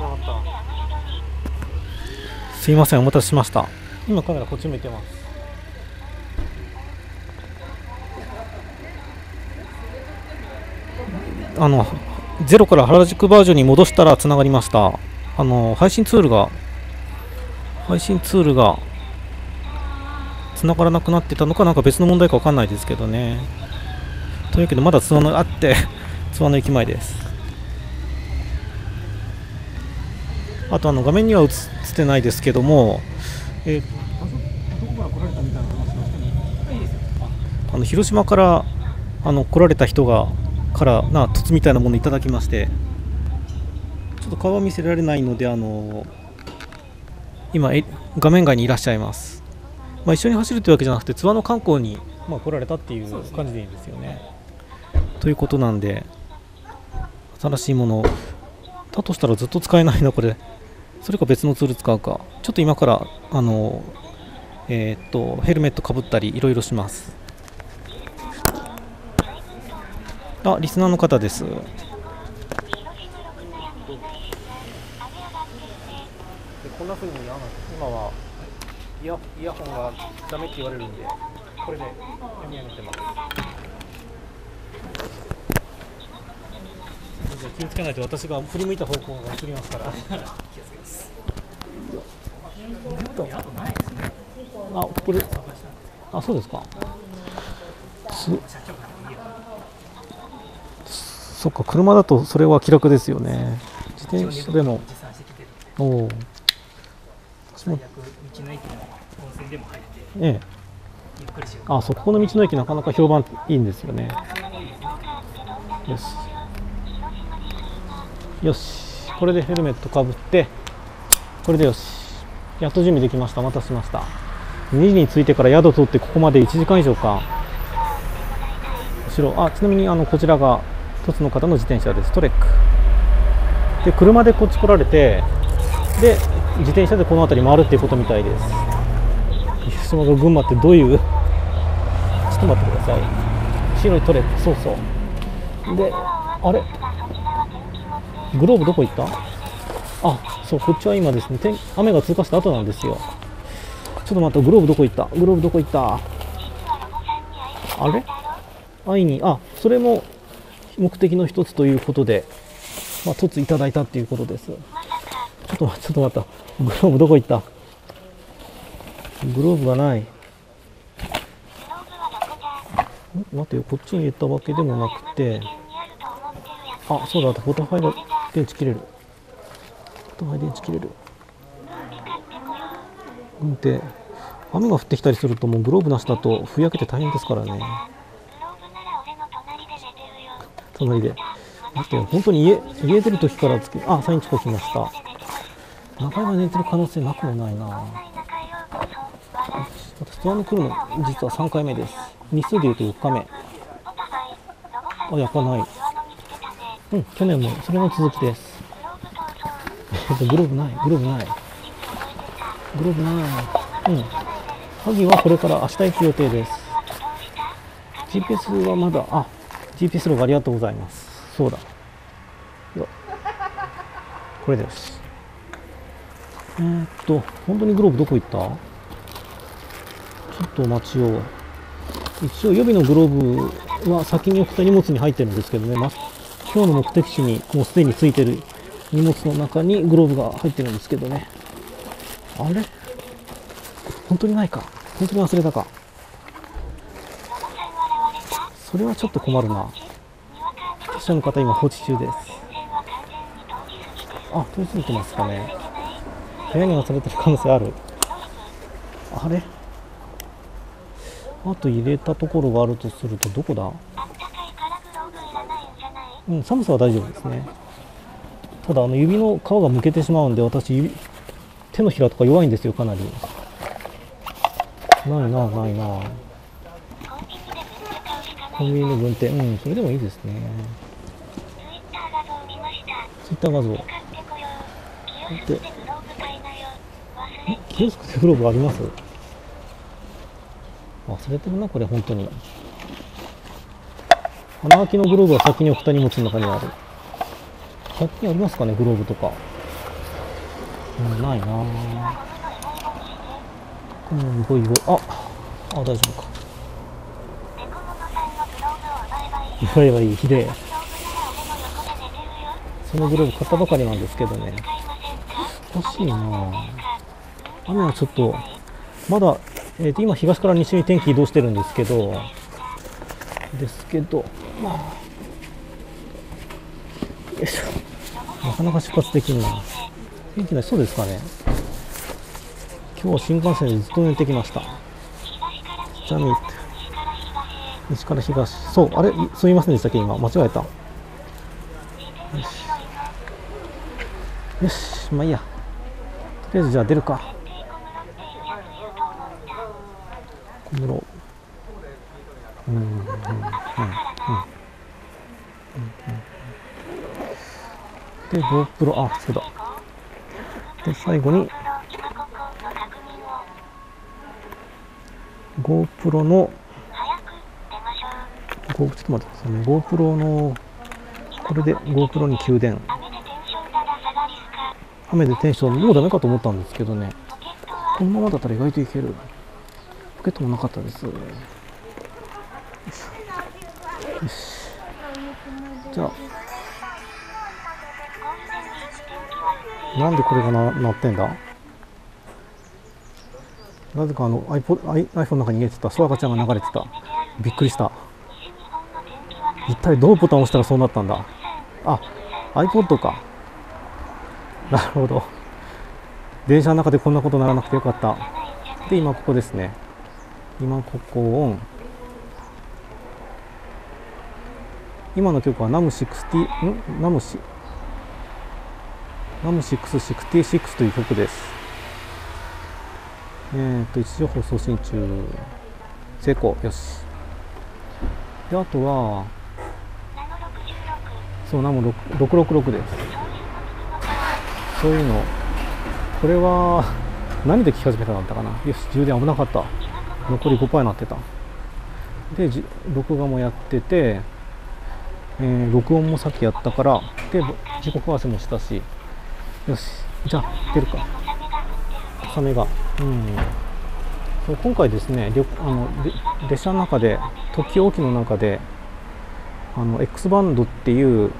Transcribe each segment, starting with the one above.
なかった。すいません、お待たせしました。今カメラこっち向いてます。ゼロから原宿バージョンに戻したらつながりました。配信ツールがつながらなくなってたのか、なんか別の問題かわかんないですけどね。というわけでまだ津和野あって津和野駅前です。あと画面には映ってないですけども、どこから来られたみたいな話をしても、広島から来られた人から凸みたいなものをいただきまして、ちょっと顔は見せられないので今画面外にいらっしゃいます。一緒に走るというわけじゃなくて津和野観光に来られたっていう感じでいいんですよね。ということなんで、新しいものだとしたらずっと使えないなこれ。それか別のツール使うか。ちょっと今からヘルメットかぶったりいろいろします。リスナーの方です。こんな風に今はイヤホンがダメって言われるんで、これで読み上げてます。気をつけないと私が振り向いた方向が映りますから。気をつけます。これそうですか。そっか、車だとそれは気楽ですよね。自転車でもそこの道の駅なかなか評判いいんですよね。よし、これでヘルメットかぶって、これでよし、やっと準備できました。お待たせしました。2時に着いてから宿取ってここまで1時間以上か。後ろちなみにこちらが一つの方の自転車です。トレックで、車でこっち来られて、で自転車でこの辺り回るっていうことみたいです。広島が群馬ってどういう、ちょっと待ってください。白いトレック、そうで、あれグローブどこ行った？そう、こっちは今ですね、雨が通過した後なんですよ。ちょっと待って、グローブどこ行った？あれ会いに、それも目的の一つということで、凸いただいたっていうことです。ちょっと待った、グローブどこ行った？グローブがない。待てよ、こっちに入れたわけでもなくて、そうだ、ポタファイが電池切れる。で、雨が降ってきたりするともうグローブなしだとふやけて大変ですからね。隣で待ってよ、本当に家出る時からサインチコ来ました。中井が寝てる可能性なくもないな。私ツアーに来るの実は3回目です。日数でいうと4日目。やっぱない。去年もそれの続きです。グローブない。鍵はこれから明日行く予定です。GPS はまだ、GPS ログありがとうございます。そうだ。これです。本当にグローブどこ行った？ちょっとお待ちを。一応予備のグローブは先に送った荷物に入ってるんですけどね、今日の目的地にもうすでについてる荷物の中にグローブが入ってるんですけどね。あれ？本当にないか？本当に忘れたか？それはちょっと困るな。記者の方今放置中です。取り付いてますかね。部屋に忘れてる可能性ある。あれ？あと入れたところがあるとするとどこだ？寒さは大丈夫ですね。ただ指の皮がむけてしまうんで、私手のひらとか弱いんですよ、かなり。ないな。コンビニの軍手、それでもいいですね。ツイッター画像で、キオスクでグローブあります？忘れてるな、これ本当に。穴開きのグローブは先に置くた荷物の中にある。100均ありますかね、グローブとか。 ないなぁ。ゴイゴイ、大丈夫か。やばいやばい、ひでえ。そのグローブ買ったばかりなんですけどね。欲しいなぁ。雨はちょっとまだ、今東から西に天気移動してるんですけど、まあ、よいしょ、なかなか出発できんな。天気ない、そうですかね。今日は新幹線でずっと寝てきました。ジャミーって西から東、そう、あれ、すみませんでしたっけ、今間違えた。よしよし、まあいいや、とりあえずじゃあ出るか。小室、で GoPro、 そうだ。で最後に GoPro のちょっと待ってくださいね。 GoPro のこれで GoPro に給電、雨でテンションもうダメかと思ったんですけどね、このままだったら意外といける。ポケットもなかったです。よし、じゃあなんでこれが鳴ってんだ。なぜかiPhone の中に入れてたソワカちゃんが流れてた。びっくりした。一体どのボタンを押したらそうなったんだ。iPod か。なるほど。電車の中でこんなことならなくてよかった。で今ここですね。今ここオン。今の曲はナム66という曲です。位置情報送信中。成功。よし。であとはそうナム666です。そういうの、これは何で聞き始めたんだったかな。よし、充電危なかった。残り 5% になってた。で録画もやってて、録音もさっきやったから、で時刻合わせもしたし、よし、じゃあ出るか。小雨が、そう今回ですね、列車の中で、特急沖の中でX バンドっていう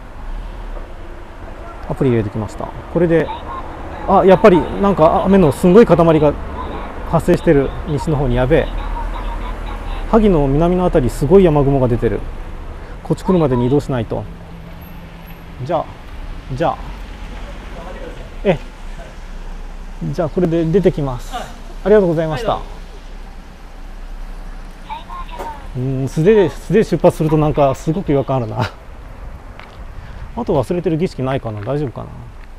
アプリ入れてきました。これでやっぱりなんか雨のすんごい塊が発生してる。西の方にやべえ、萩の南のあたりすごい山雲が出てる。こっち来るまでに移動しないと。じゃあじゃあこれで出てきます。ありがとうございました。素手で出発するとなんかすごく違和感あるな。あと忘れてる儀式ないかな。大丈夫かな。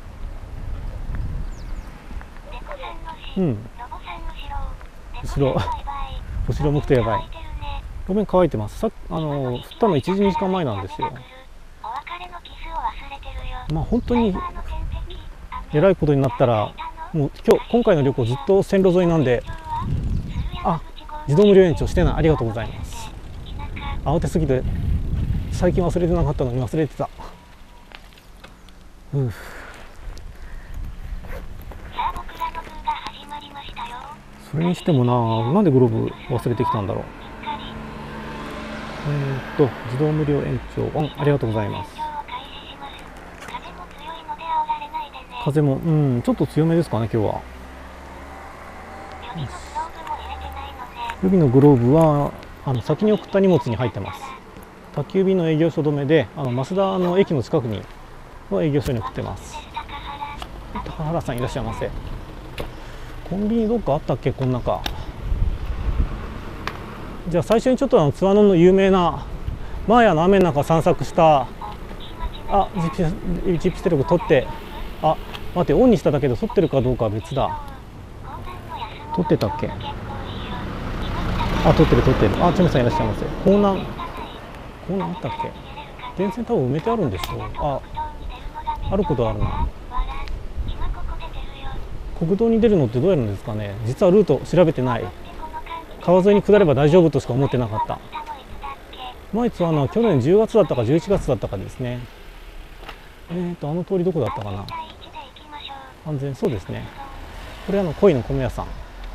後ろ向くとやばい。路面乾いてます。降ったの1時2時間前なんですよ。まあ本当にえらいことになったら、もう今回の旅行ずっと線路沿いなんで、自動無料延長してない。ありがとうございます。慌てすぎて最近忘れてなかったのに忘れてた。それにしてもなんでグローブ忘れてきたんだろう。自動無料延長オン。ありがとうございます。風もちょっと強めですかね今日は。予備のグローブは先に送った荷物に入ってます。宅急便の営業所止めで増田の駅の近くの営業所に送ってます。高原さんいらっしゃいませ。コンビニどっかあったっけこの中。じゃあ最初にちょっと津和野の有名なマーヤの雨の中散策したGPS出力取って、待ってオンにしただけで撮ってるかどうかは別だ。撮ってたっけ。撮ってる。チョメさんいらっしゃいませ。港南あったっけ。電線多分埋めてあるんでしょ。あることあるな。国道に出るのってどうやるんですかね。実はルート調べてない。川沿いに下れば大丈夫としか思ってなかった。前津は去年10月だったか11月だったかですね。あの通りどこだったかな。 安全そうですね。これ鯉の米屋さん。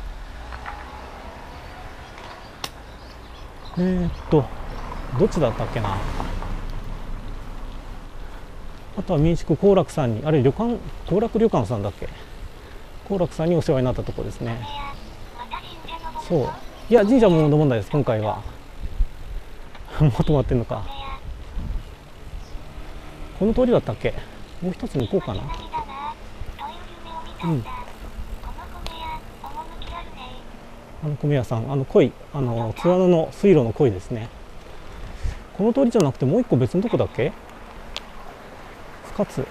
どっちだったっけな。あとは民宿幸楽さんに、あれ旅館、幸楽旅館さんだっけ。幸楽さんにお世話になったところですね。そう、いや神社も問題です今回は。まとまってんのか。この通りだったっけ。もう一つに行こうかな。米屋さん、鯉、津和野の水路の鯉ですね。この通りじゃなくてもう一個別のとこだっけ。深津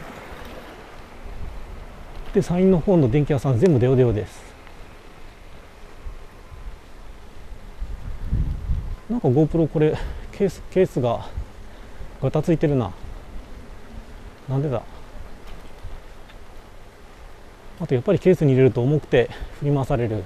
で山陰の方の電気屋さん全部デオデオです。なんか GoPro これケースがガタついてるな。なんでだ。あとやっぱりケースに入れると重くて振り回される。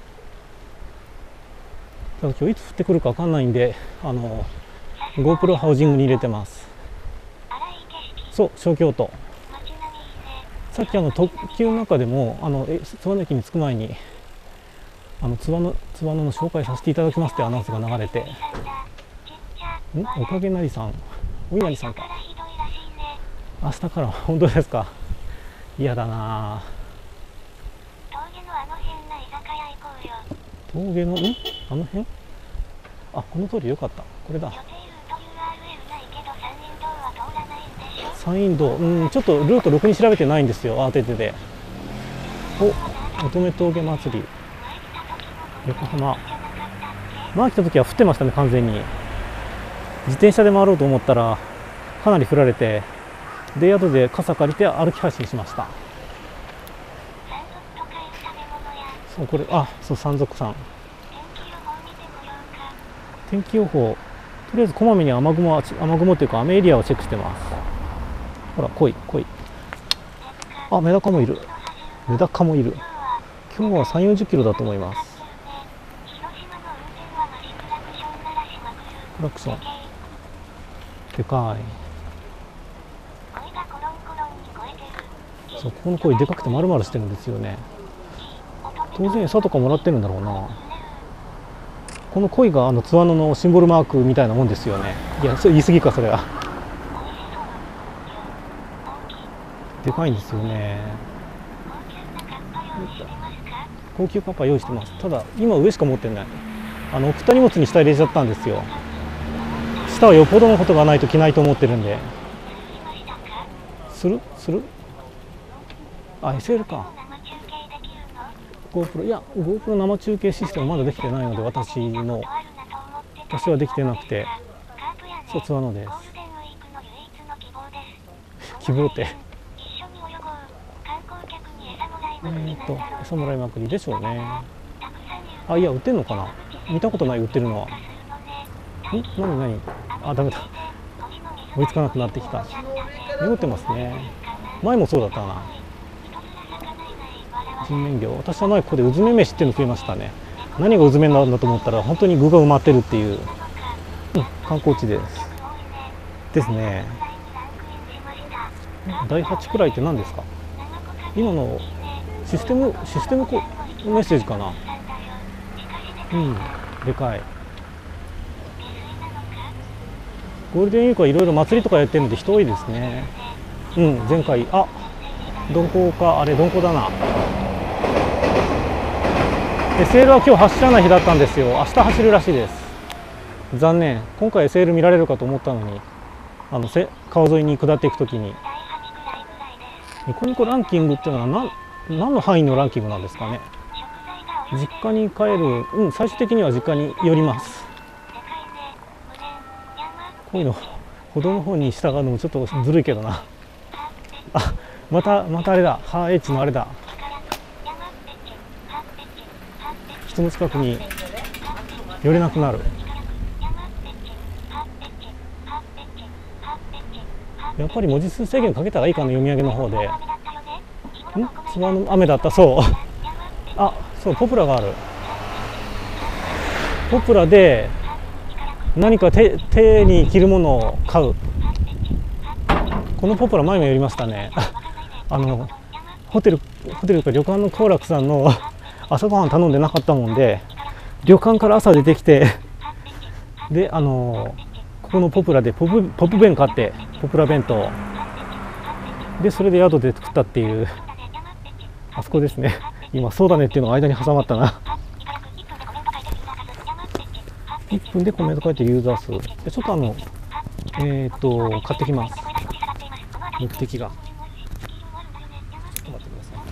ただ今日いつ降ってくるか分かんないんでGoPro ハウジングに入れてます。そう、小京都。さっき特急の中でも津和野駅に着く前に津和野の紹介させていただきますってアナウンスが流れて、おかげなりさん、お稲荷さんか。明日から本当ですか。嫌だな。峠のあの辺、この通りよかった。これだ。山陰道、ちょっとルートろくに調べてないんですよ、慌ててて。乙女峠祭り横浜。前来た時は降ってましたね、完全に。自転車で回ろうと思ったらかなり降られて、で宿で傘借りて歩き配信しました。そう、これそう、山賊さん。天気予報、とりあえずこまめに雨雲っていうか雨エリアをチェックしてます。ほら、濃い。メダカもいる。今日は3、40キロだと思います。クラクションでかい。そう、ここの鯉でかくて丸々してるんですよね。当然餌とかもらってるんだろうな。この鯉が津和野のシンボルマークみたいなもんですよね。いや、それ言い過ぎか、それは。でかいんですよね。高級カッパ用意してます。ただ今上しか持ってない。送った荷物に下入れちゃったんですよ。下はよっぽどのことがないと着ないと思ってるんで。する SL か。GoPro、 いや GoPro 生中継システムまだできてないので、私はできてなくて。そう、津和野です。希望って餌もらいまくりでしょうね。いや、売ってんのかな。見たことない、売ってるのは。何ダメだ、追いつかなくなってきた。濁ってますね。前もそうだったな。人面魚、私は前ここでうずめ飯っていうの食いましたね。何がうずめなんだと思ったら本当に具が埋まってるっていう、観光地ですね。第8くらいって何ですか。今のシステムメッセージかな。でかい。ゴールデンウィークはいろいろ祭りとかやってるので人多いですね。前回鈍行か、あれ鈍行だな。SL は今日走らない日だったんですよ。明日走るらしいです。残念。今回 SL 見られるかと思ったのに、川沿いに下っていくときに。ニコニコランキングっていうのは何の範囲のランキングなんですかね。実家に帰る、最終的には実家に寄ります。こういうの歩道の方に従うのもちょっとずるいけどな。またあれだ、ハーエッジのあれだ。人の近くに寄れなくなる。やっぱり文字数制限かけたらいいかな、読み上げの方で。津和野雨だった。そうそう、ポプラがある。ポプラで何か手に着るものを買う。このポプラ前も寄りましたね。 ホテルとか旅館の幸楽さんの朝ごはん頼んでなかったもんで、旅館から朝出てきて、でここのポプラでポップ弁買って、ポプラ弁当で、それで宿で作ったっていう、あそこですね。今そうだねっていうのが間に挟まったな。1分でコメント書いてユーザー数で、ちょっと買ってきます。目的がちょっと待ってください。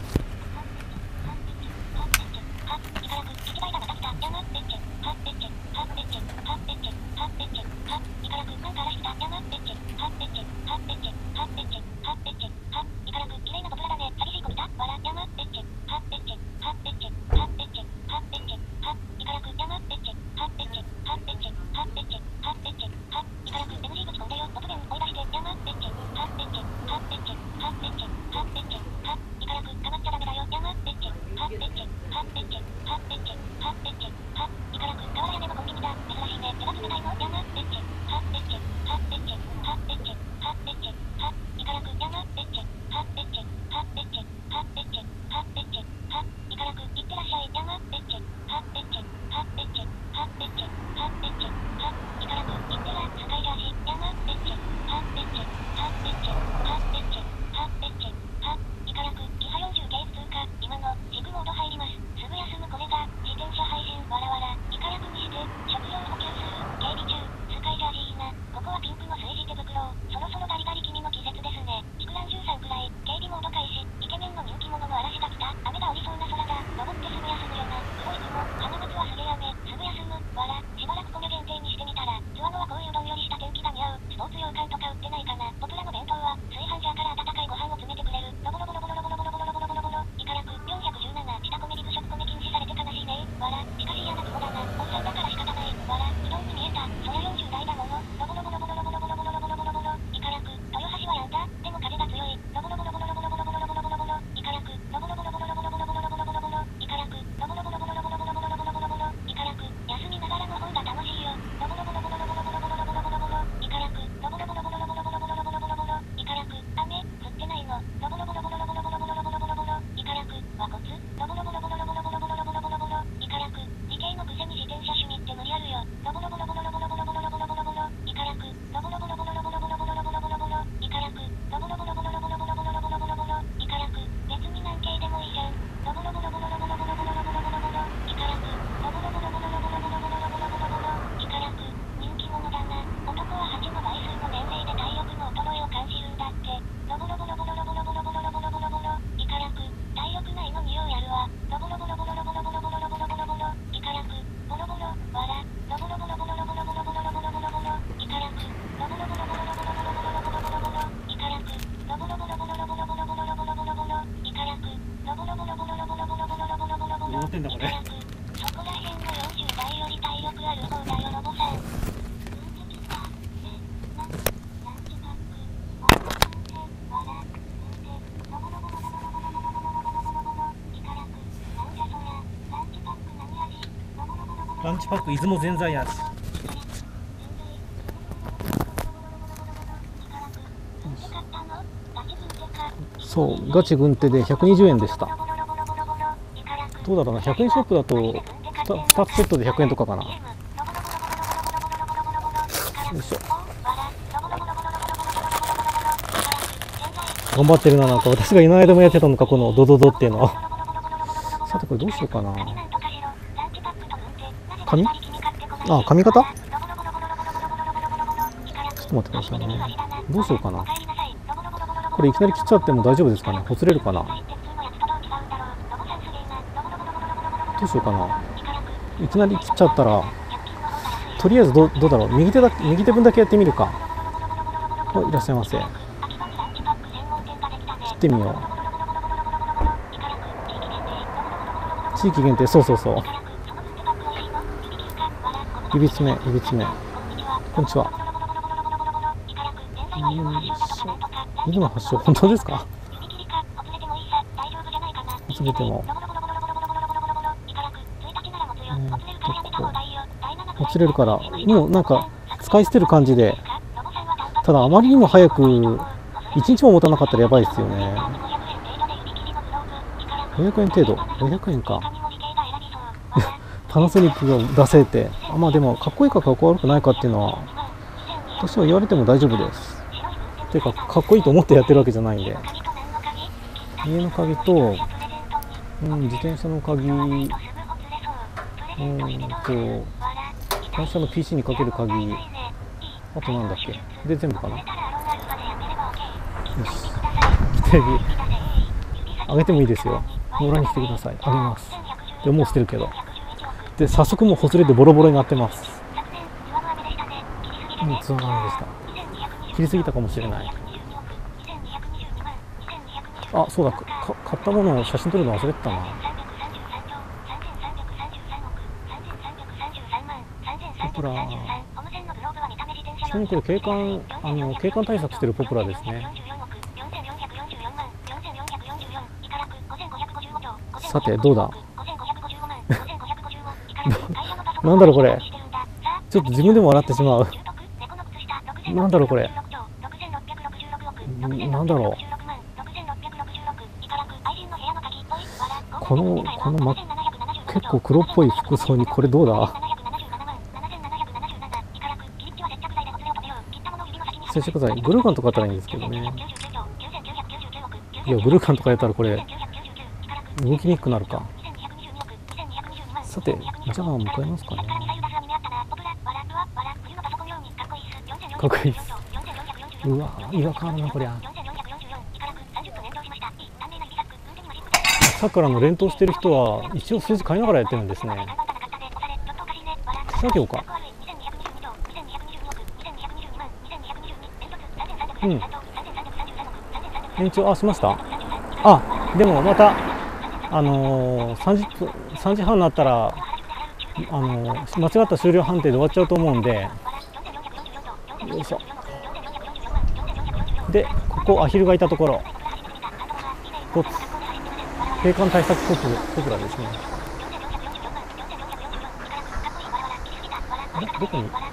ってんだこれ。ランチパック出雲ぜんざい味。そうガチ軍手で120円でした。どうだろうな、100円ショップだと 2つセットで100円とかかな。よいしょ、頑張ってるな。なんか私がいない間もやってたのか、このドドドっていうの。さてこれどうしようかな。髪型ちょっと待ってくださいね。どうしようかな。これいきなり切っちゃっても大丈夫ですかね。ほつれるかな。どうしようかな。いきなり切っちゃったら、とりあえずどうだろう。右手分だけやってみるか。いらっしゃいませ。切ってみよう。地域限定、そうそうそう。指爪。こんにちは。犬の発症、本当ですか？ほつれても。ほつれるから、もうなんか使い捨てる感じで。ただあまりにも早く1日も持たなかったらやばいですよね。 500円程度。500円か。パナソニックが出せて、まあでもかっこいいかかっこ悪くないかっていうのは私は言われても大丈夫です。ていうかかっこいいと思ってやってるわけじゃないんで。家の鍵と、自転車の鍵、会社の PC にかける鍵、あとなんだっけで全部かな。よし、規定日あげてもいいですよ。野良に来てください。あげます。でもう捨てるけど。で早速もうほつれてボロボロになってます。ツアーでした。切りすぎたかもしれない。あ、そうだ、買ったものを写真撮るの忘れてたな。ポプラ、ちなみにこれ景観対策してるポプラですね。さてどうだなんだろうこれ、ちょっと自分でも笑ってしまう。なんだろうこれ、なんだろう、この結構黒っぽい服装にこれどうだ。接着剤、グルーガンとかやったらいいんですけどね。いやグルーガンとかやったらこれ動きにくくなるか。さてじゃあ向かいますかね。かっこいいです。うわ違和感あるなこりゃ。さっきから連投してる人は一応数字変えながらやってるんですね。作業か。延長しました。でもまた3時半になったら間違った終了判定で終わっちゃうと思うんで、よいしょ。でここアヒルがいたところ、景観対策ポプラですね。どこにいる。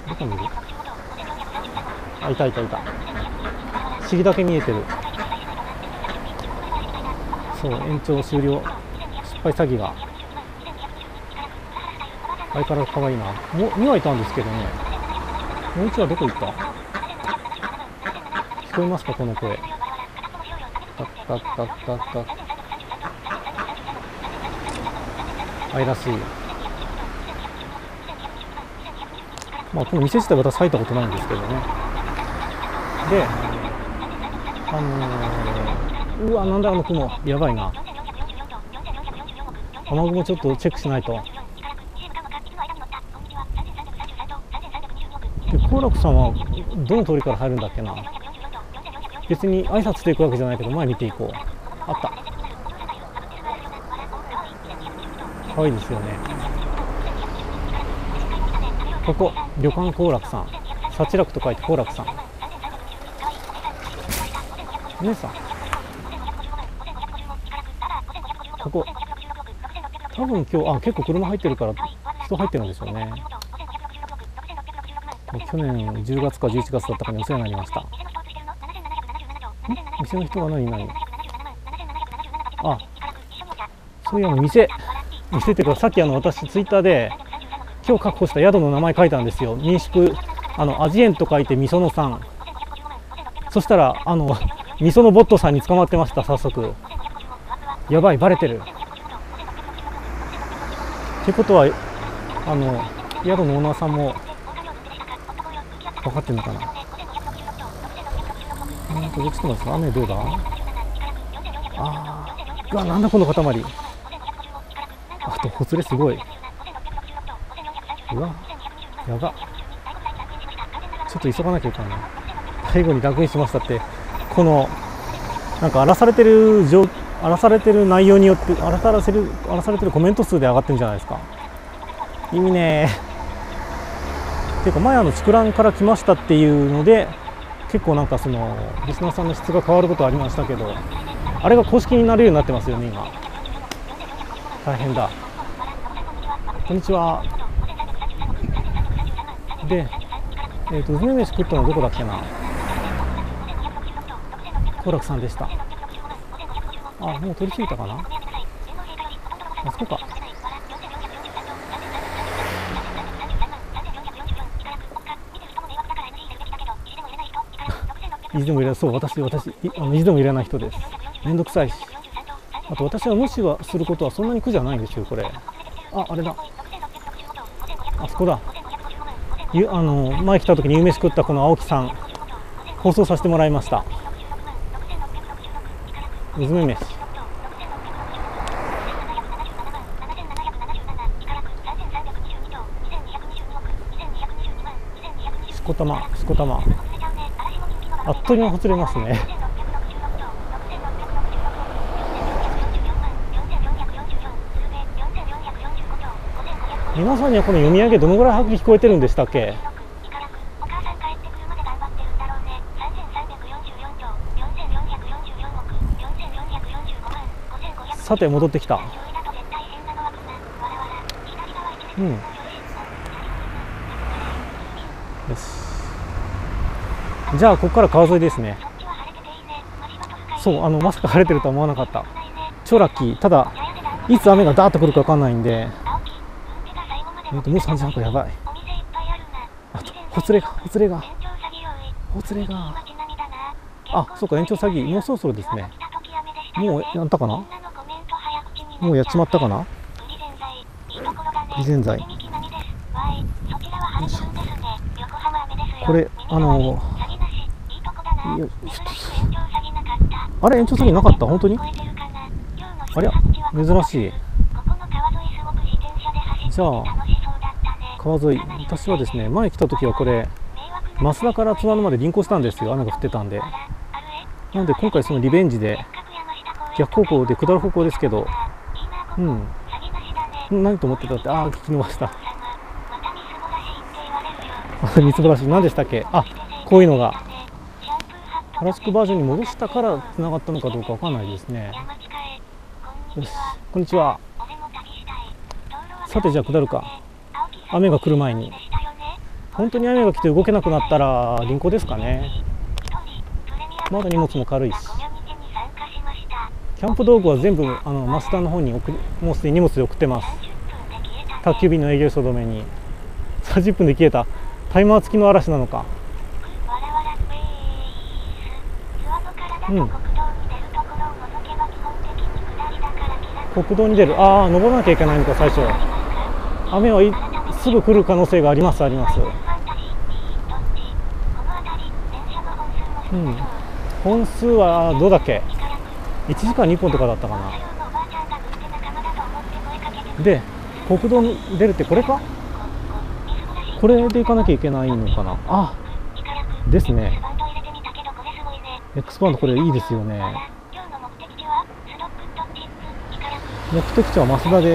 いた。尻だけ見えてる。そう、延長終了失敗詐欺が相変わらず可愛いな。2羽いたんですけどね。もう1羽どこ行った。聞こえますかこの声。タッタッタッタッタッ。愛らしい。まあこの店自体私入ったことないんですけどね。でうわ、なんだあの雲、やばいな。雨雲ちょっとチェックしないと。で好楽さんはどの通りから入るんだっけな。別に挨拶していくわけじゃないけど前見ていこう。あった。可愛いですよね。ここ旅館好楽さん、幸楽と書いて好楽さん。姉さん、ここ多分今日結構車入ってるから人入ってるんでしょうね。去年10月か11月だったかにお世話になりました。店の人が何そういや店っていうか、さっき私ツイッターで今日確保した宿の名前書いたんですよ。民宿アジエンと書いてみそのさん。そしたらみそのボットさんに捕まってました。早速やばい、バレてるってことは宿のオーナーさんも分かってるのかな。どっち来てますか。雨どうだ。うわ、なんだこの塊。あとほつれすごい。うわやば。ちょっと急がなきゃいけない。最後に楽にしましたって、このなんか荒らされてる内容によって荒らされてるコメント数で上がってるんじゃないですか。意味ねー。っていうか前チクランから来ましたっていうので結構なんかそのリスナーさんの質が変わることはありましたけど、あれが公式になれるようになってますよね今。大変だ。こんにちは。でうずめ飯食ったのどこだっけな。好楽さんでした。もう取り過ぎたかな。 あそこか。意地でも入れない、そう、私、意地でも入れない人です。めんどくさいし。あと私は無視はすることはそんなに苦じゃないんですよ、これ。あれだ。あそこだ。前来た時に夕飯食ったこの青木さん、放送させてもらいました。うずめ飯。しこたま。あっという間ほつれますね。皆さんにはこの読み上げどのぐらいはっきり聞こえてるんでしたっけ？さて戻ってきた。よし。じゃあここから川沿いですね。そう、まさか晴れてるとは思わなかった。超ラッキー。ただいつ雨がダーッと来るか分かんないんで、もう3時半か、やばい。あとほつれがあ、そうか、延長詐欺もうそろそろですね。もうやったかな、もうやっちまったかな。備前剤、これあれ、延長詐欺なかった？本当に？ありゃ、珍しい。じゃあ川沿い、私はですね、前来た時はこれ増田から津和野まで輪行したんですよ。雨が降ってたんで。なので今回そのリベンジで逆方向で下る方向ですけど、何と思ってたって、聞き逃した。みつぼらしい、何でしたっけ？こういうのが原宿バージョンに戻したからつながったのかどうかわかんないですね。よし、こんにちは。さて、じゃあ下るか。雨が来る前に。本当に雨が来て動けなくなったら輪行ですかね。まだ荷物も軽いし。キャンプ道具は全部増田の方にもうすでに荷物で送ってます。宅急便の営業所止めに。30分で消えた。タイマー付きの嵐なのか。国道に出る。登らなきゃいけないのか、最初。雨はすぐ来る可能性があります。本数はどうだっけ？ 1 時間2本とかだったかな。で、国道に出るってこれか？これで行かなきゃいけないのかな。ですね。X バンド、これいいですよね。目的地は増田です。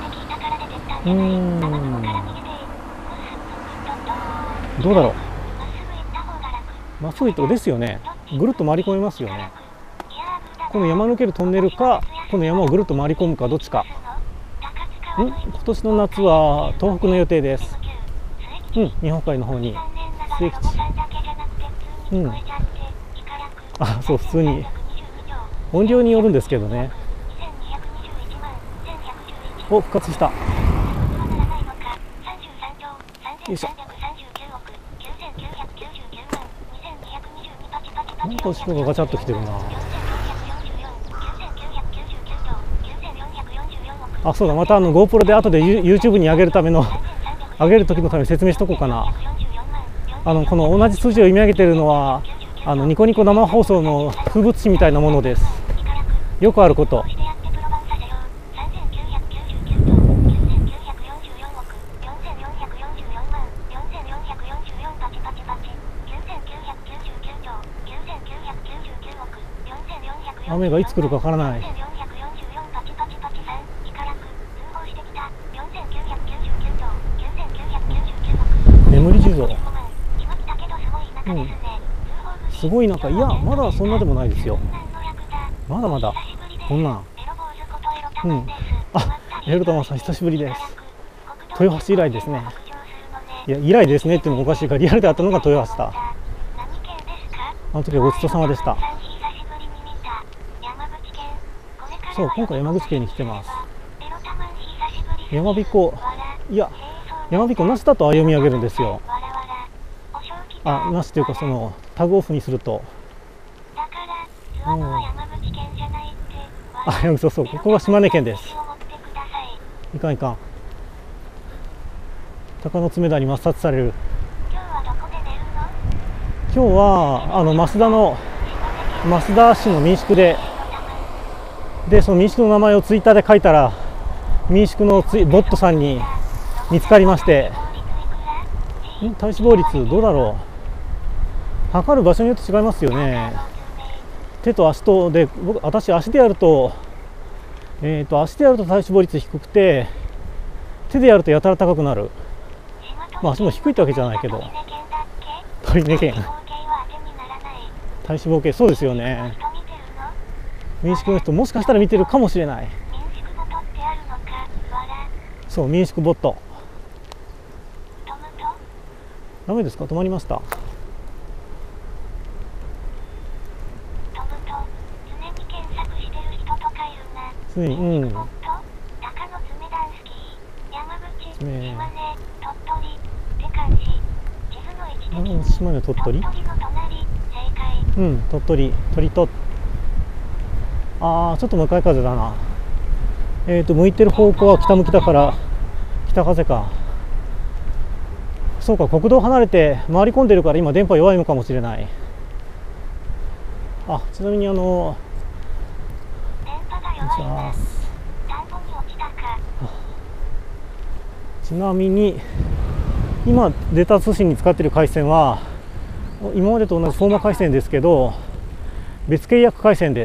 どうだろう。まっすぐ行ってですよね。ぐるっと回り込みますよね。この山抜けるトンネルか、この山をぐるっと回り込むか、どっちか。今年の夏は東北の予定です。日本海の方に末吉。そう、普通に音量によるんですけどね。復活した。よいしょ。なんか後ろがガチャッと来てるな。そうだ、またGoPro で後で YouTube に上げる時のために説明しとこうかな。この同じ数字を読み上げているのはニコニコ生放送の風物詩みたいなものです。よくあること。雨がいつ来るかわからない。眠り地蔵。すごい中、いや、まだそんなでもないですよ。まだまだこんなん。エルタマさん久しぶりです。豊橋以来ですね。いや、以来ですねっていうのもおかしいから、リアルであったのが豊橋だ。あの時はごちそうさまでした。そう、今回山口県に来てます。 やまびこ、いや、やまびこなしだと読み上げるんですよ。あ、なしというか、そのタグオフにすると。うん、あ、そうそう、ここが島根県です。いかんいかん。鷹の爪田に抹殺される。今日は増田市の民宿で、その民宿の名前をツイッターで書いたら、民宿のボットさんに見つかりまして、体脂肪率どうだろう。測る場所によって違いますよね。手と足とで、私足でやると、足でやると体脂肪率低くて、手でやるとやたら高くなる。まあ足も低いってわけじゃないけど。鳥根県。体脂肪計、そうですよね。民宿の人もしかしたら見てるかもしれない。そう、民宿ボット。ダメですか？止まりました。常に、うん。島根、鳥取。うん、鳥取、ああ、ちょっと向かい風だな。向いてる方向は北向きだから北風か。そうか、国道離れて回り込んでるから今電波弱いのかもしれない。あ、ちなみにちなみに今データ通信に使っている回線は今までと同じフォーマ回線ですけど別契約回線です。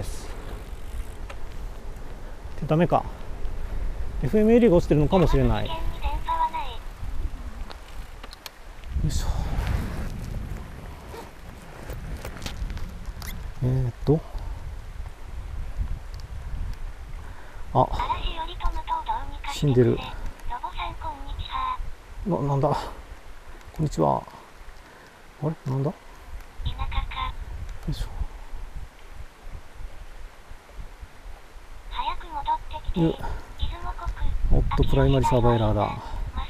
ダメか。FMLE が落ちてるのかもしれない。よいしょ。あ、死んでる。なんだ。こんにちは。あれ、なんだ。よいしょ。おっと、プライマリサーバーエラーだ。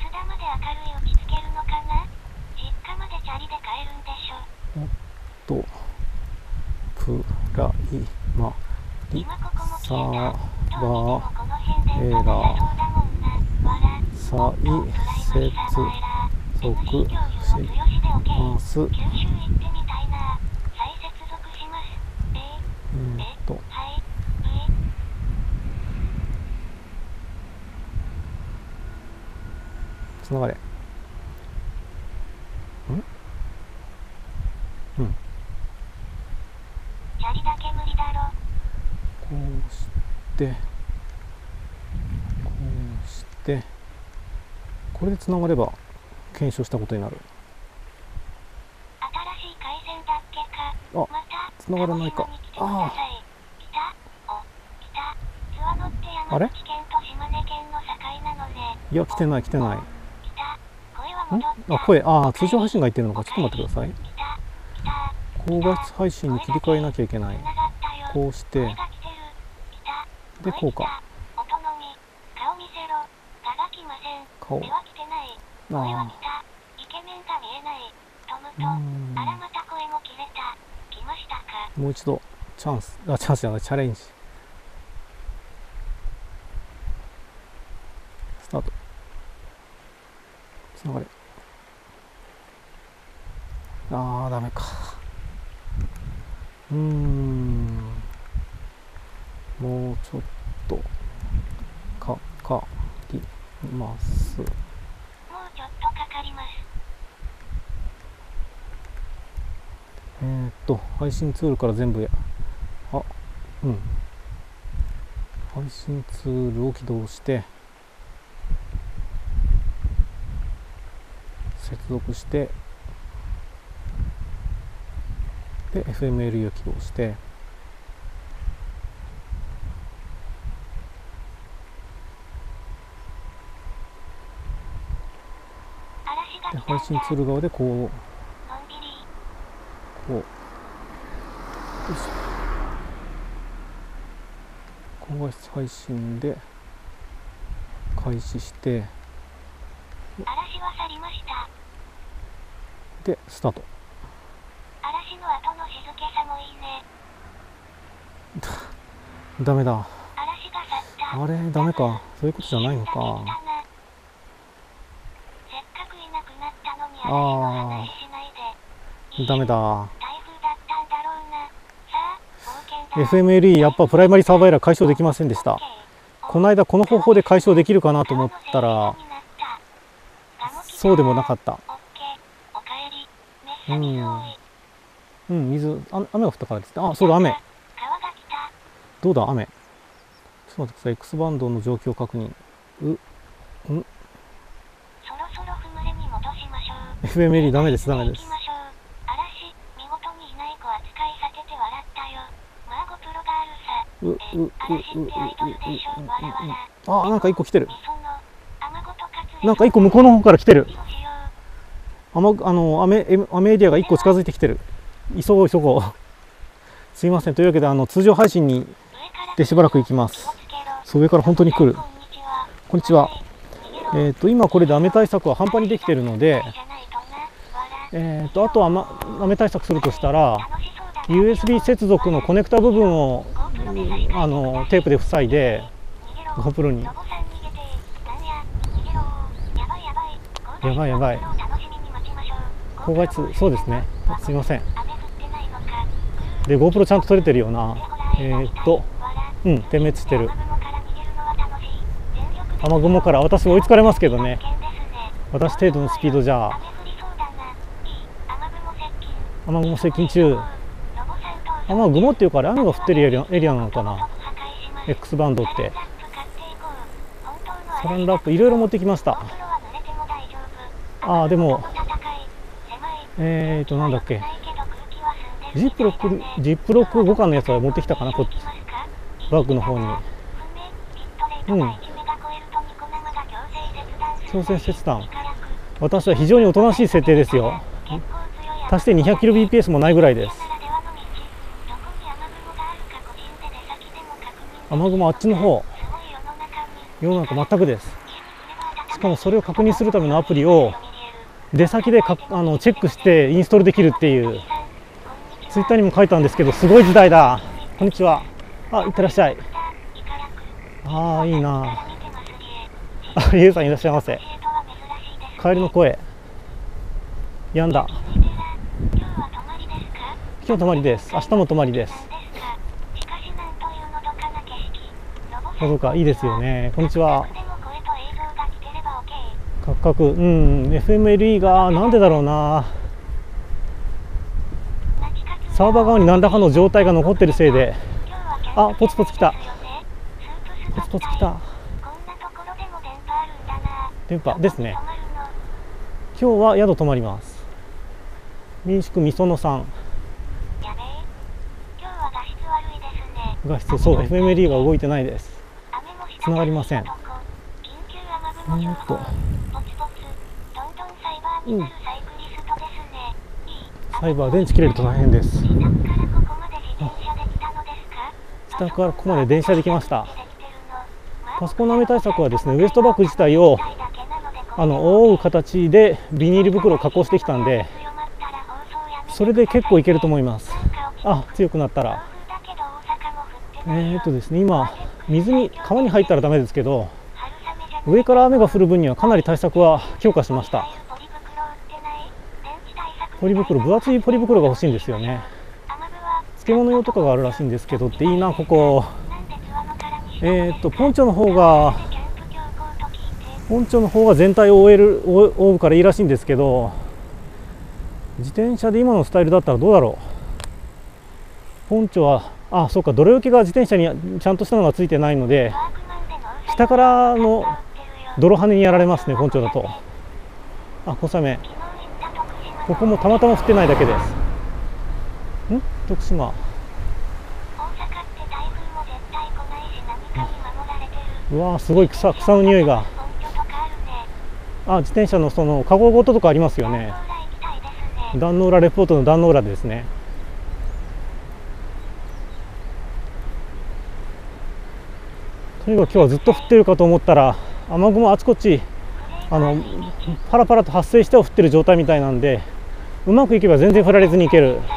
おっと、プライマリサーバーエラー。再接続します。つながれ。うん。こうして、こうして、これでつながれば検証したことになる。あ、つながらないか。ああ。あれ？いや、来てない。あ、声、通常配信が言ってるのか。ちょっと待ってください。高画質配信に切り替えなきゃいけない。こうして、で、こうか。顔。もう一度チャンスじゃない、チャレンジスタート。つながれ。ダメか。もうちょっとかります。配信ツールから全部配信ツールを起動して接続して、で FMLE を起動して、で配信ツール側でこうよいしょ。高画質配信で開始して、 嵐は去りました。 でスタート。 嵐の後の静けさもいいね。 ダメだ。 嵐が去った。 あれダメか。そういうことじゃないのか。 せっかくいなくなったのに嵐の話しないで。 ダメだ。 台風だったんだろうな。さあ、冒険だ。 FMLE やっぱプライマリサーバイラー解消できませんでした。この間この方法で解消できるかなと思ったらそうでもなかった。うん、雨が降ったからですね。あ、そうだ、雨。どうだ、雨。ちょっと待ってください。X バンドの状況確認。FMLE ダメです、ダメです。あ、なんか一個来てる。なんか一個向こうの方から来てる。雨エリアが一個近づいてきてる。急ごう急ごう。すいません。というわけで通常配信にでしばらく行きます。そう、上から本当に来る。こんにちは。今これで雨対策は半端にできてるので、あとは雨対策するとしたら USB 接続のコネクタ部分をテープで塞いで GoPro に。やばいやばい。郊外通、そうですね。すいません。で GoPro ちゃんと撮れてるような。点滅してる。雨雲から私追いつかれますけどね。私程度のスピードじゃ。雨雲接近中。雨雲っていうかあれ雨が降ってるエリアなのかな。 X バンドってサランラップいろいろ持ってきました。でもなんだっけ、ジップロック5巻のやつは持ってきたかな。こっちバッグの方に。強制切断。私は非常におとなしい設定ですよ。足して 200kbps もないぐらいです。雨雲あっちの方、世の中全くです。しかもそれを確認するためのアプリを出先でチェックしてインストールできるっていう、ツイッターにも書いたんですけど、すごい時代だ。こんにちは。いってらっしゃい。いいな。ゆうさんいらっしゃいませ。帰りの声やんだ。今日泊まりです。明日も泊まりです。そうか、いいですよね。こんにちは。カクカク。FMLE がなんでだろうな。サーバー側に何らかの状態が残ってるせいで。ポツポツ来た。ポツポツ来た。電波ですね。今日は宿泊まります。民宿みそのさん。画質、そう、FMLE が動いてないです。つながりません。サイバー電池切れると大変です。下からここまで電車で来ました。パソコンの雨対策はですね、ウエストバッグ自体を覆う形でビニール袋を加工してきたんで、それで結構いけると思います。強くなったらですね、今川に入ったらダメですけど、上から雨が降る分にはかなり対策は強化しました。ポリ袋、分厚いポリ袋が欲しいんですよね。漬物用とかがあるらしいんですけどっていいな、ここ。ポンチョの方が全体を覆うからいいらしいんですけど、自転車で今のスタイルだったらどうだろう。ポンチョはそうか、泥よけが自転車にちゃんとしたのがついてないので、下からの泥跳ねにやられますね、ポンチョだと。小雨。ここもたまたま降ってないだけです。徳島。うわー、すごい草の匂いが。自転車のそのカゴごととかありますよね。壇ノ浦レポートの壇ノ浦ですね。とにかく今日はずっと降ってるかと思ったら雨雲あちこちパラパラと発生して降ってる状態みたいなんで、うまくいけば全然降られずにいける。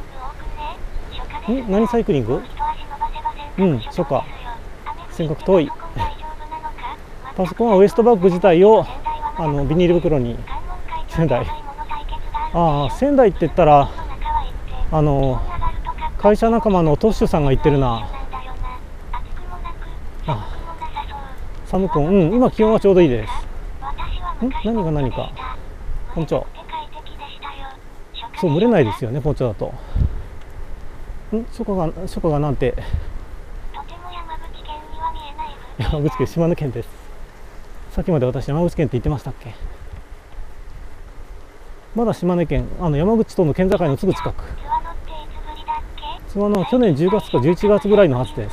何サイクリング？そうか。尖閣遠い。パソコンはウエストバッグ自体をビニール袋に。仙台。仙台って言ったら会社仲間のトッシュさんが言ってるな。寒く今気温はちょうどいいです。何が何か。ポンチョ。そう、蒸れないですよね、ポンチョだと。初夏がなんて。山口県、島根県です。さっきまで私山口県って言ってましたっけ。まだ島根県、山口との県境のすぐ近く。津和野、去年10月か11月ぐらいのはずです。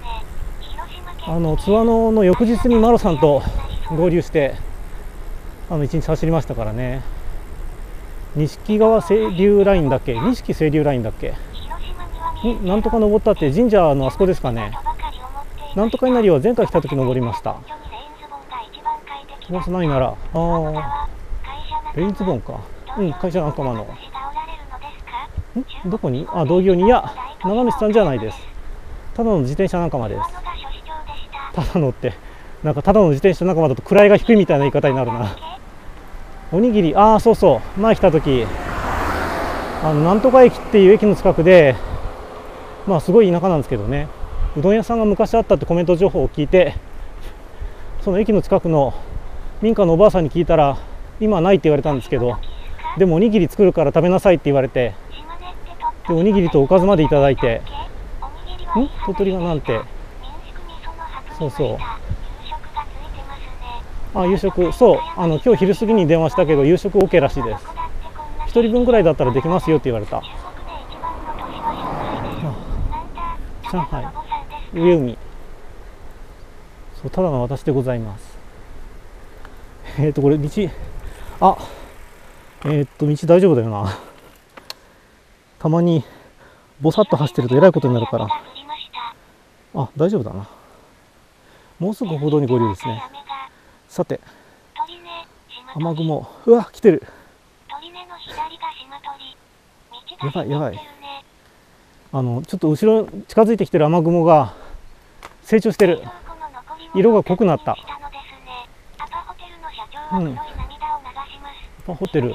津和野の翌日にマロさんと合流して一日走りましたからね。錦川清流ラインだっけ、錦清流ラインだっけ、なんとか登ったって神社のあそこですかね。なんとか稲荷は前回来た時登りました。飛ばせないならレインズボンか。会社仲間の。どこに？同業に。いや、長主さんじゃないです。ただの自転車仲間です。ただのってなんかただの自転車仲間だと位が低いみたいな言い方になるな。おにぎり、そうそう、前来た時なんとか駅っていう駅の近くで、すごい田舎なんですけどね、うどん屋さんが昔あったってコメント情報を聞いて、その駅の近くの民家のおばあさんに聞いたら今はないって言われたんですけど、でもおにぎり作るから食べなさいって言われて、でおにぎりとおかずまでいただいて、鳥取がなんて、そうそう、夕食、そう、今日昼過ぎに電話したけど夕食 OK らしいです。1人分ぐらいだったらできますよって言われた。上海上海、そう、ただの私でございます。これ道、道大丈夫だよな。たまにぼさっと走ってるとえらいことになるから。大丈夫だな。もうすぐ歩道に合流ですね。さて、雨雲、うわ、来てる。やばいやばい。ちょっと後ろ近づいてきてる雨雲が成長してる。色が濃くなった。アパホテル。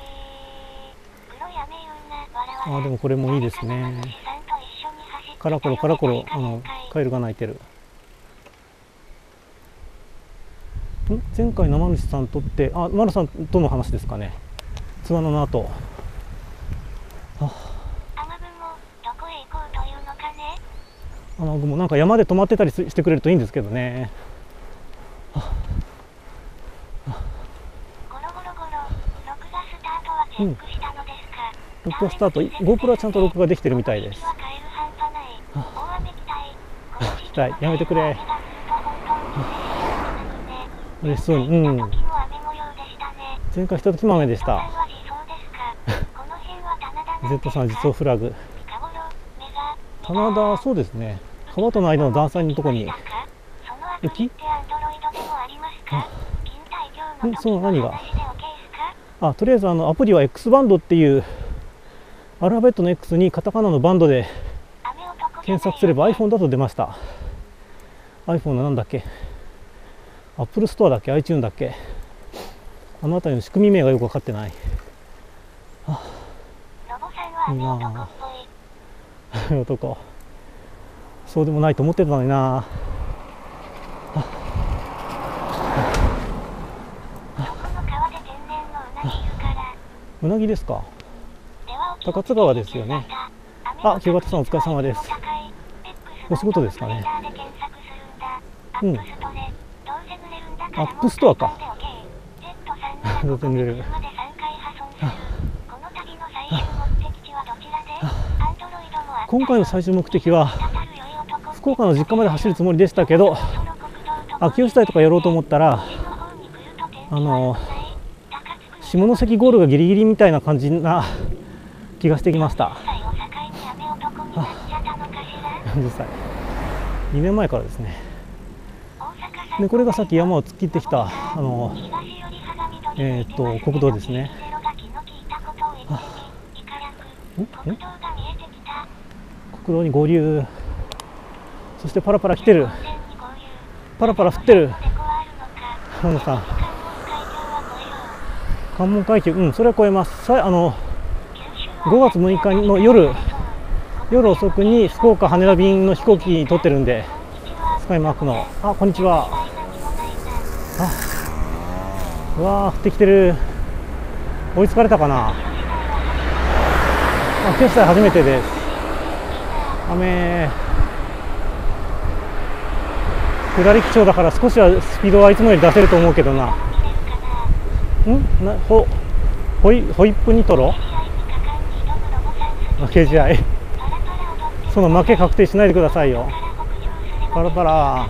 でもこれもいいですね。カラコロカラコロカエルが鳴いてる。前回生主さんとってマロさんとの話ですかね。津和野の後。雨雲なんか山で止まってたりしてくれるといいんですけどね。録画スタート、GoPro はちゃんと録画できてるみたいです。期待、やめてくれ。嬉しそうに。前回来た時も雨でした。Z さん実装フラグ。棚田、そうですね。川との間の段差のとこに雪？そう、何が？とりあえずアプリは X バンドっていうアルファベットの X にカタカナのバンドで検索すれば iPhone だと出ました。 iPhone のなんだっけ、 Apple ストアだっけ、 iTunes だっけ、あの辺りの仕組み名がよく分かってない。いいなぁ男、そうでもないと思ってたのにな。うなぎですか。高津川ですよね。清方さんお疲れ様です。お仕事ですかね。アップストアか。どうせ濡れる。今回の最終目的は福岡の実家まで走るつもりでしたけど、秋吉台とかやろうと思ったら下関ゴールがギリギリみたいな感じな気がしてきました。40歳、2年前からですね。 でこれがさっき山を突っ切ってきた国道ですね。国道に合流。そしてパラパラ来てる。パラパラ降ってる。河野さん、関門海峡、それは越えます。5月6日の夜遅くに福岡羽田便の飛行機に撮ってるんで、スカイマークの。こんにちは。うわー、降ってきてる。追いつかれたかな。決済初めてです。雨。下り基調だから少しはスピードはいつもより出せると思うけどな。ホイップニトロ負け試合。その負け確定しないでくださいよ。パラパラ。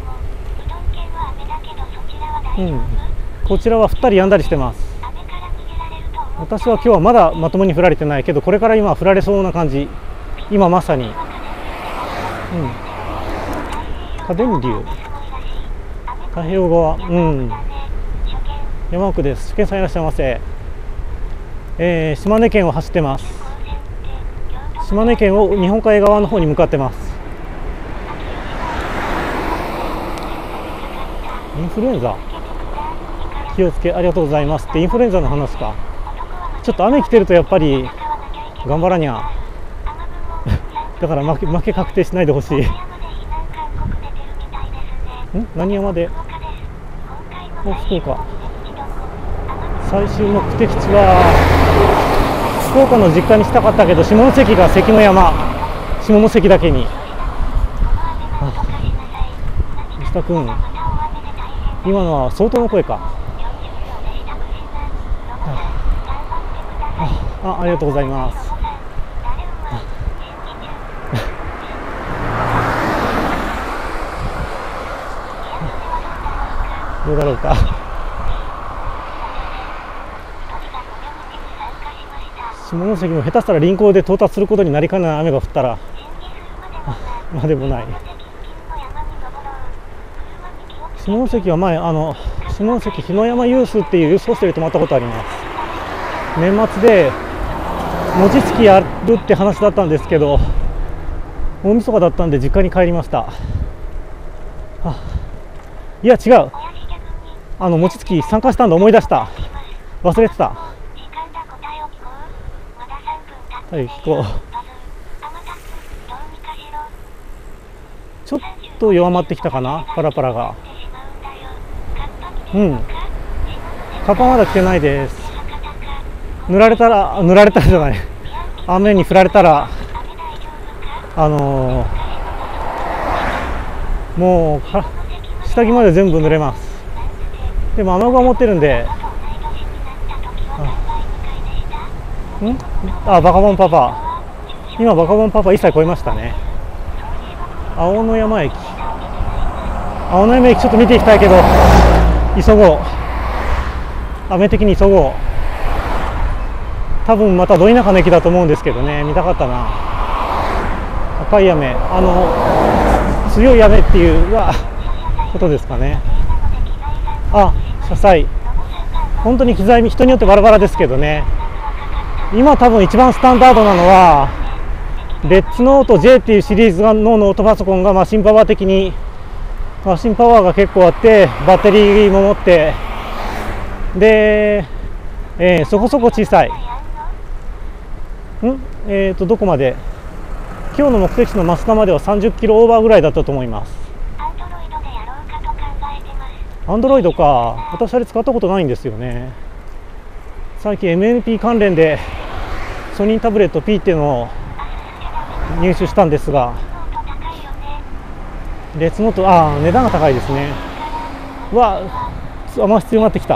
こちらは降ったり止んだりしてます。私は今日はまだまともに降られてないけど、これから今降られそうな感じ。今まさに。下電流。太平洋側。山奥です。健さんいらっしゃいませ。島根県を走ってます。島根県を日本海側の方に向かってます。インフルエンザ気をつけ、ありがとうございますってインフルエンザの話か。ちょっと雨来てるとやっぱり頑張らにゃだから負け確定しないでほしい何山で福岡。最終目的地は福岡の実家にしたかったけど、下関が関の山、下関だけに。吉田君、今のは相当の声か。ありがとうございます。どうだろうか。下関も下手したら臨港で到達することになりかねない雨が降ったらでもない。下関は前下関日野山ユースっていうユースホステルに泊まったことあります。年末で餅つきやるって話だったんですけど、大晦日だったんで実家に帰りました。いや違う、餅つき参加したんだ、思い出した、忘れてた。はい、聞こう。ちょっと弱まってきたかな、パラパラが。カッパまだ来てないです。塗られたらじゃない、雨に降られたらもう下着まで全部濡れます。でも雨具は持ってるんで。バカボンパパ、今バカボンパパ1歳超えましたね。青野山駅ちょっと見ていきたいけど急ごう、雨的に急ごう。多分またど田舎の駅だと思うんですけどね、見たかったな。赤い雨、強い雨っていうことですかね。車載、本当に機材人によってバラバラですけどね。今多分一番スタンダードなのはレッツノート J っていうシリーズのノートパソコンがマシンパワー的にマシンパワーが結構あって、バッテリーも持ってで、そこそこ小さい。どこまで、今日の目的地の増田までは30キロオーバーぐらいだったと思います。アンドロイドか、私あれ使ったことないんですよね。最近 MNP 関連でソニータブレット P っていうのを入手したんですが、レッツノート値段が高いですね。雨足強まってきた。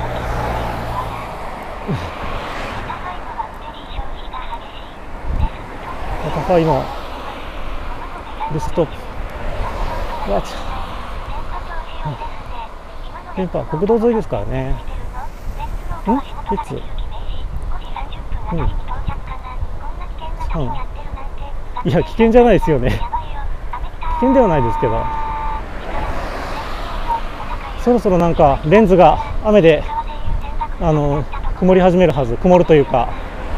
高いのデスクトップ。電波国道沿いですからね。列いや危険じゃないですよね。危険ではないですけど。 そろそろなんかレンズが雨で曇り始めるはず、曇るというか、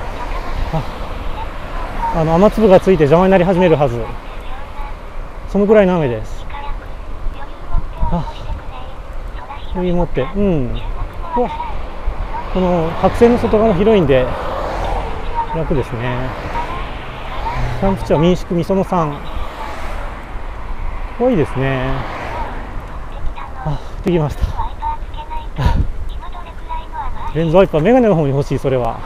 雨粒がついて邪魔になり始めるはず、そのぐらいの雨です。余裕持って、うん、この白線の外側も広いんで楽ですね。キャンプ地は民宿みそのさん、多いですね。できました。レンズワイパー、メガネの方に欲しい、それは。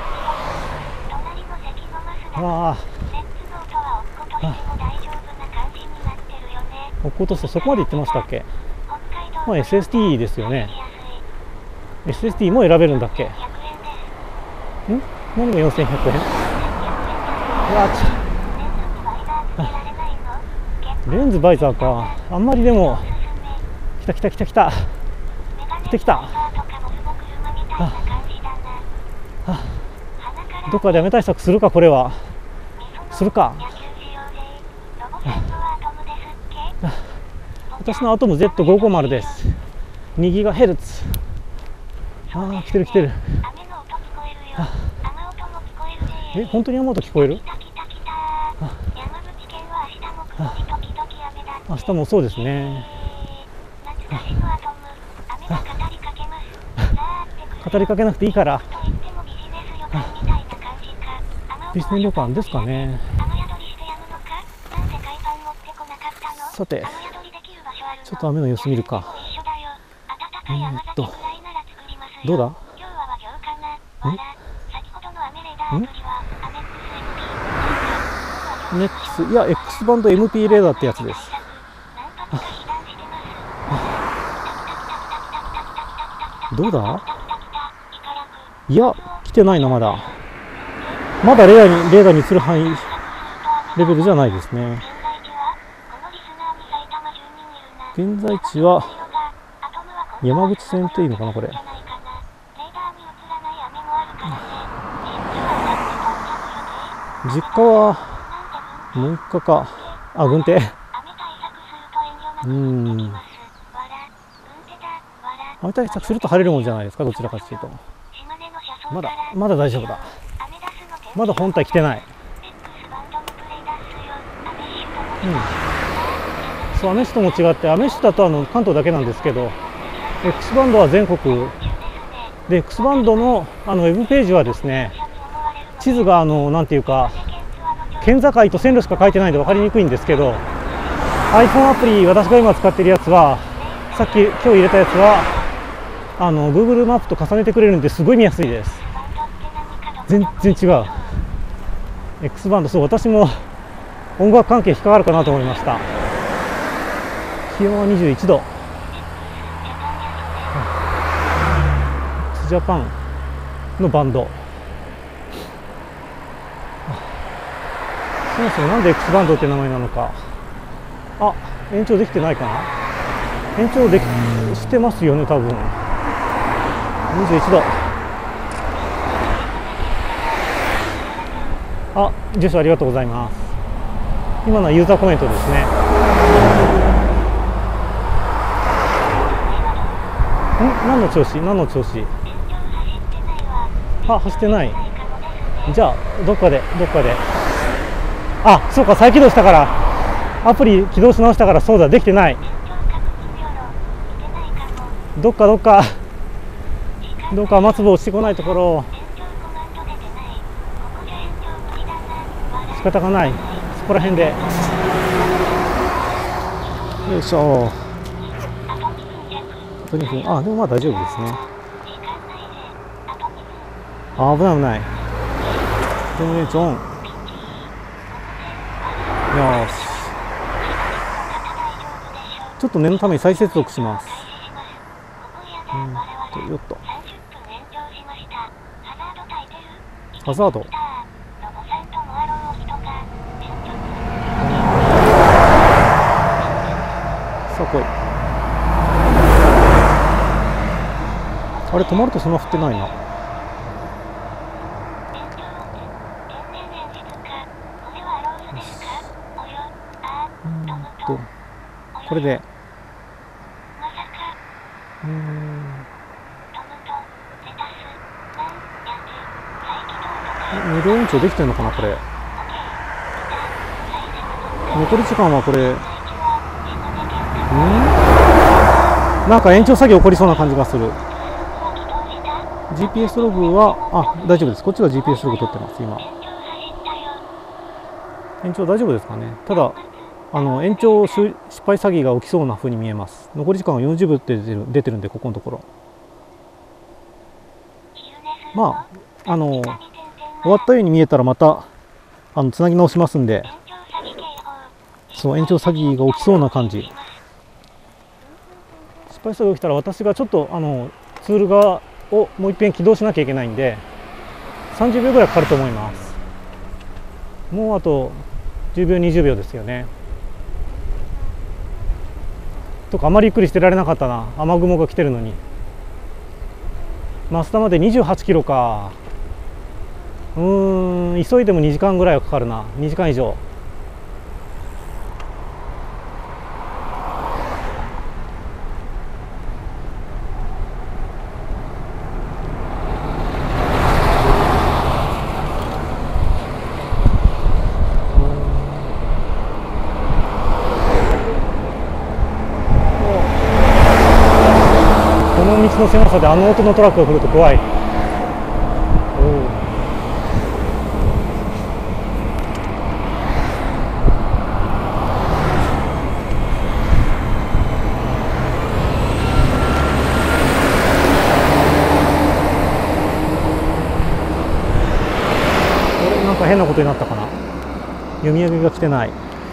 落っことすとそこまで行ってましたっけ。まあ SSD ですよね。SSD も選べるんだっけ。何が4100円。レンズバイザーか。あんまりでも来たどっかで雨対策するか。これはするか。私のアトム Z550 です。2ギガヘルツ。来てる。本当に雨音聞こえる？明日もそうですね。語りかけなくていいから。ビジネス旅館ですかね。さて、ちょっと雨の様子見るか。どうだ？ネックス、いや X バンド MP レーダーってやつです。どうだ？いや来てないな。まだレーダーに映る範囲レベルじゃないですね。現在地は山口線っていいのかな、これ。実家は6日か。軍手。雨対策すると晴れるもんじゃないですか、どちらかというと。まだ大丈夫だ。まだ本体来てない。そう、アメッシュとも違って、アメッシュだと関東だけなんですけど、X バンドは全国で、X バンドのウェブページはですね、地図がなんていうか県境と線路しか書いてないんで分かりにくいんですけど、 iPhone アプリ、私が今使ってるやつは、今日入れたやつはGoogle マップと重ねてくれるんで、すごい見やすいです。全然違う。 X バンド、そう、私も音楽関係引っかかるかなと思いました。気温は21度。ジャパンのバンド。そもそもなんで X バンドって名前なのか。延長できてないかな。延長してますよね、多分。21度。住所ありがとうございます。今のはユーザーコメントですね。何の調子？走ってない。じゃあどっかで。そうか、再起動したから、アプリ起動し直したから、そうだ、できてない。どっか雨粒落ちてこないところ。仕方がない、そこら辺で。よいしょ。あと2分。でもまあ大丈夫ですね。危ない。電源オン。よし。ちょっと念のために再接続します。よっと。ハザード。さあ来い。あれ、止まるとそんな降ってないな。これでトムとレタスなんやって再起動とか無料延長できてんのかなこれ。残り時間はこれ、なんか延長作業起こりそうな感じがする。GPS ログは大丈夫です。こっちは GPS ログ取ってます今。延長大丈夫ですかね。ただ延長失敗詐欺が起きそうな風に見えます。残り時間は40秒って出てるんで、ここのところまあ終わったように見えたらまたつなぎ直しますんで。そう延長詐欺が起きそうな感じ。失敗詐欺が起きたら私がちょっとツール側をもう一遍起動しなきゃいけないんで30秒ぐらいかかると思います。もうあと10秒20秒ですよね。とかあまりゆっくりしてられなかったな。雨雲が来てるのに。増田まで28キロか。急いでも2時間ぐらいはかかるな。2時間以上。この道の狭さで音のトラックが来ると怖い。なんか変なことになったかな。読み上げが来てない。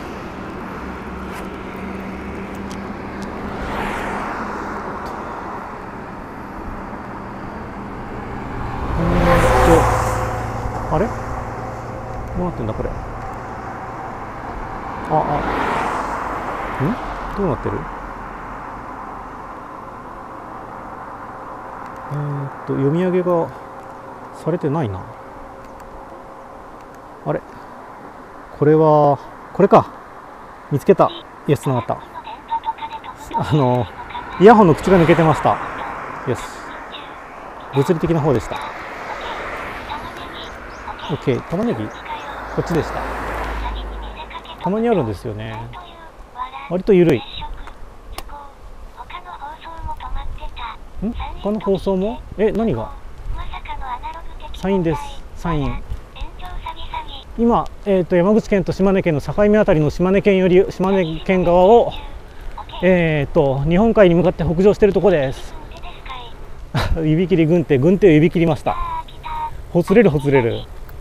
あれどうなってんだこれ。どうなってる。読み上げがされてないな。あれこれはこれか。見つけた。イエス、つながった。イヤホンの口が抜けてました。よし、物理的な方でした。 OK。 玉ねぎこっちでした。たまにあるんですよね。割と緩い。他の放送も何がサインです。サイン今、山口県と島根県の境目あたりの島根県側を、日本海に向かって北上しているところです。指切り軍手を指切りました。ほつれるほつれる。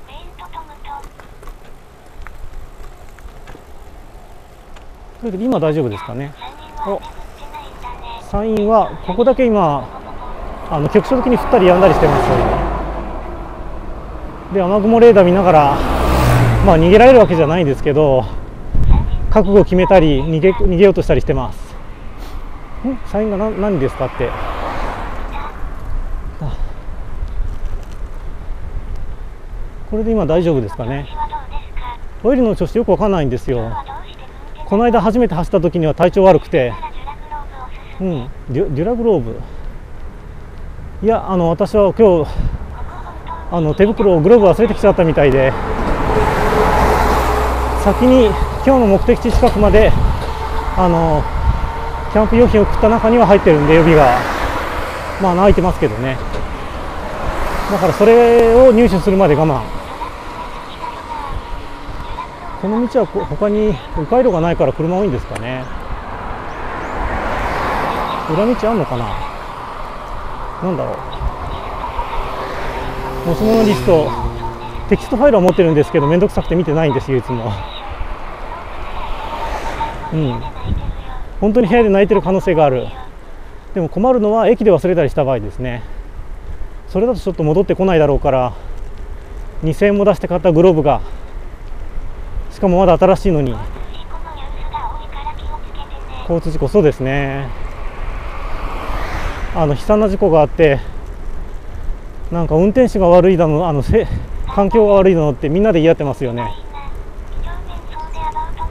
それで今大丈夫ですかね。サインはここだけ今局所的に降ったり止んだりしてます。で雨雲レーダー見ながら逃げられるわけじゃないんですけど、覚悟を決めたり逃げようとしたりしてます。サインが何ですかって。これで今大丈夫ですかね。オイルの調子よくわかんないんですよ。この間初めて走った時には体調悪くて、デュラグローブ。いや私は今日手袋をグローブ忘れてきちゃったみたいで、先に今日の目的地近くまでキャンプ用品を送った中には入ってるんで、予備が空いてますけどね。だからそれを入手するまで我慢。この道は他に迂回路がないから車多いんですかね。裏道あんのかな。なんだろう。持ち物リスト、テキストファイルは持ってるんですけど、めんどくさくて見てないんですよ、いつも。本当に部屋で泣いてる可能性がある。でも困るのは駅で忘れたりした場合ですね。それだとちょっと戻ってこないだろうから、2000円も出して買ったグローブが、しかもまだ新しいのに。交通事故、そうですね。悲惨な事故があって、なんか運転手が悪いだの、環境が悪いのってみんなで言い合ってますよね。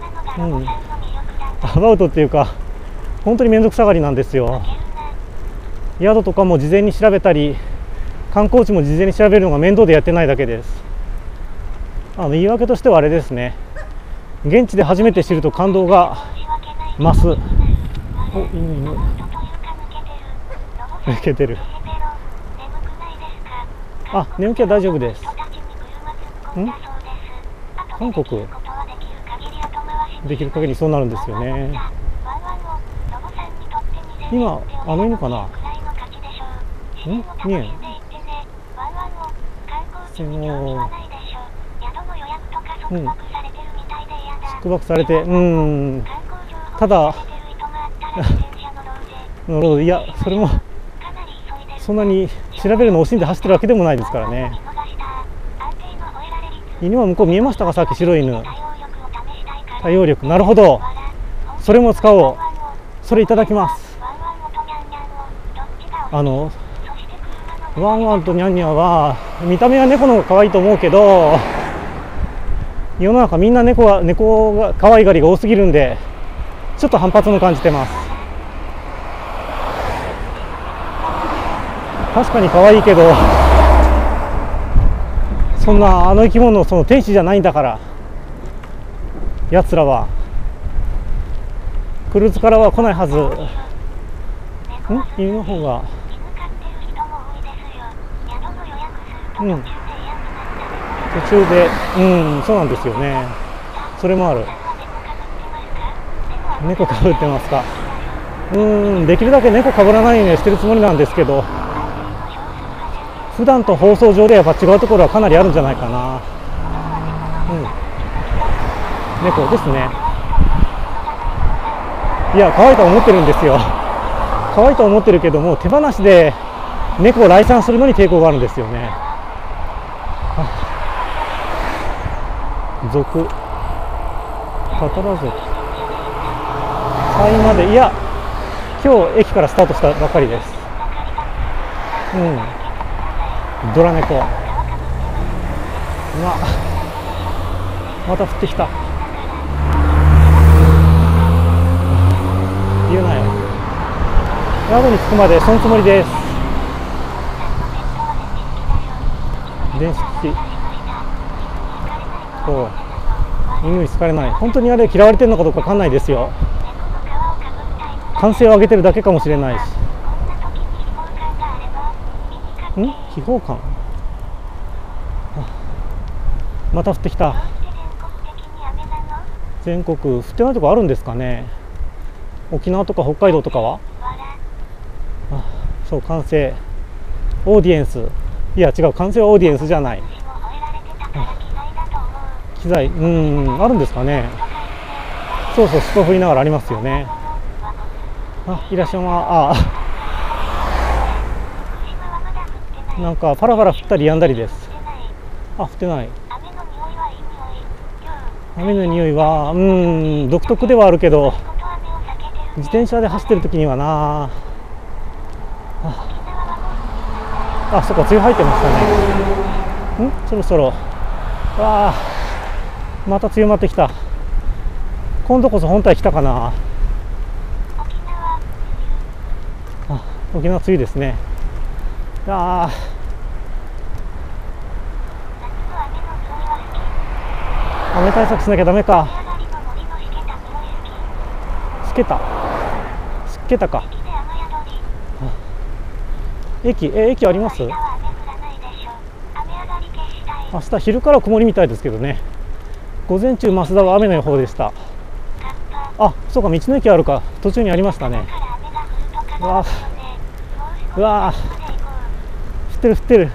アバウトっていうか、本当に面倒くさがりなんですよ。 宿とかも事前に調べたり、観光地も事前に調べるのが面倒でやってないだけです。言い訳としてはあれですね、現地で初めて知ると感動が増す。お、犬抜けてる。あ、眠気は大丈夫です。韓国できる限りそうなるんですよね。今犬かな。2円宿泊されて、ただなるほど。いや、それもそんなに調べるの惜しんで走ってるわけでもないですからね。犬は向こう見えましたか、さっき白い犬。対応力、なるほど、それも使おう。それいただきます。ワンワンとニャンニャンは見た目は猫の方が可愛いと思うけど、世の中みんな猫が可愛がりが多すぎるんで、ちょっと反発も感じてます。確かに可愛いけど、そんな生き物その天使じゃないんだから、やつらはクルーズからは来ないはず。犬の方が途中で、そうなんですよね。それもある。猫かぶってますか。できるだけ猫かぶらないようにしてるつもりなんですけど、普段と放送上でやっぱ違うところはかなりあるんじゃないかな。猫ですね。いや、可愛いと思ってるんですよ。可愛いと思ってるけども、手放しで猫を来産するのに抵抗があるんですよね。族カタラ族最まで、いや今日駅からスタートしたばかりです。ドラ猫、また降ってきた。言うなよ。宿に着くまでそのつもりです。電子機器、犬に好かれない。本当にあれ嫌われてるのかどうかわかんないですよ。歓声を上げてるだけかもしれないし。秘宝館、また降ってきた。全国降ってないとこあるんですかね。沖縄とか北海道とかは。そう、歓声オーディエンス、いや違う、歓声はオーディエンスじゃない。機材、あるんですかね。そうそう、スト振りながらありますよね。いらっしゃいま。なんかパラパラ降ったりやんだりです。降ってない。雨の匂いは独特ではあるけど、自転車で走ってる時にはな。そっか、梅雨入ってましたね。そろそろまた強まってきた。今度こそ本体来たかな。沖縄梅雨ですね。雨対策しなきゃダメか。しけたか。駅あります？明日昼から曇りみたいですけどね。午前中増田は雨の予報でした。そうか、道の駅あるか。途中にありましたね。降ってる。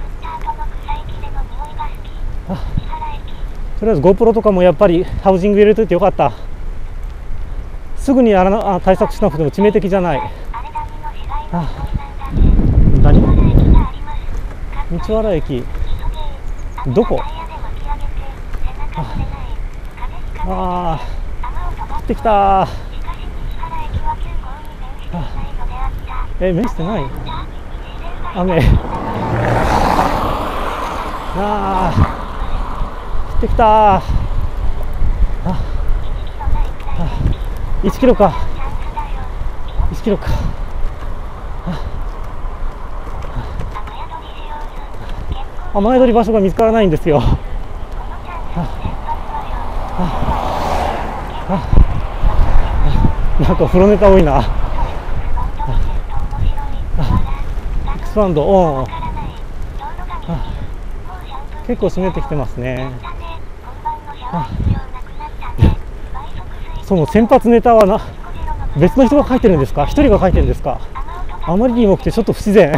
とりあえず GoPro とかもやっぱりハウジング入れといてよかった。すぐに対策しなくても致命的じゃない。道原駅どこ？降ってきた。目してない？雨。降ってきた。1キロか。1キロか。 雨宿り場所が見つからないんですよ。なんか風呂ネタ多いな。エクスパンド、結構締めてきてますね。その先発ネタは別の人が書いてるんですか？一人が書いてるんですか？あまりにも多くてちょっと不自然。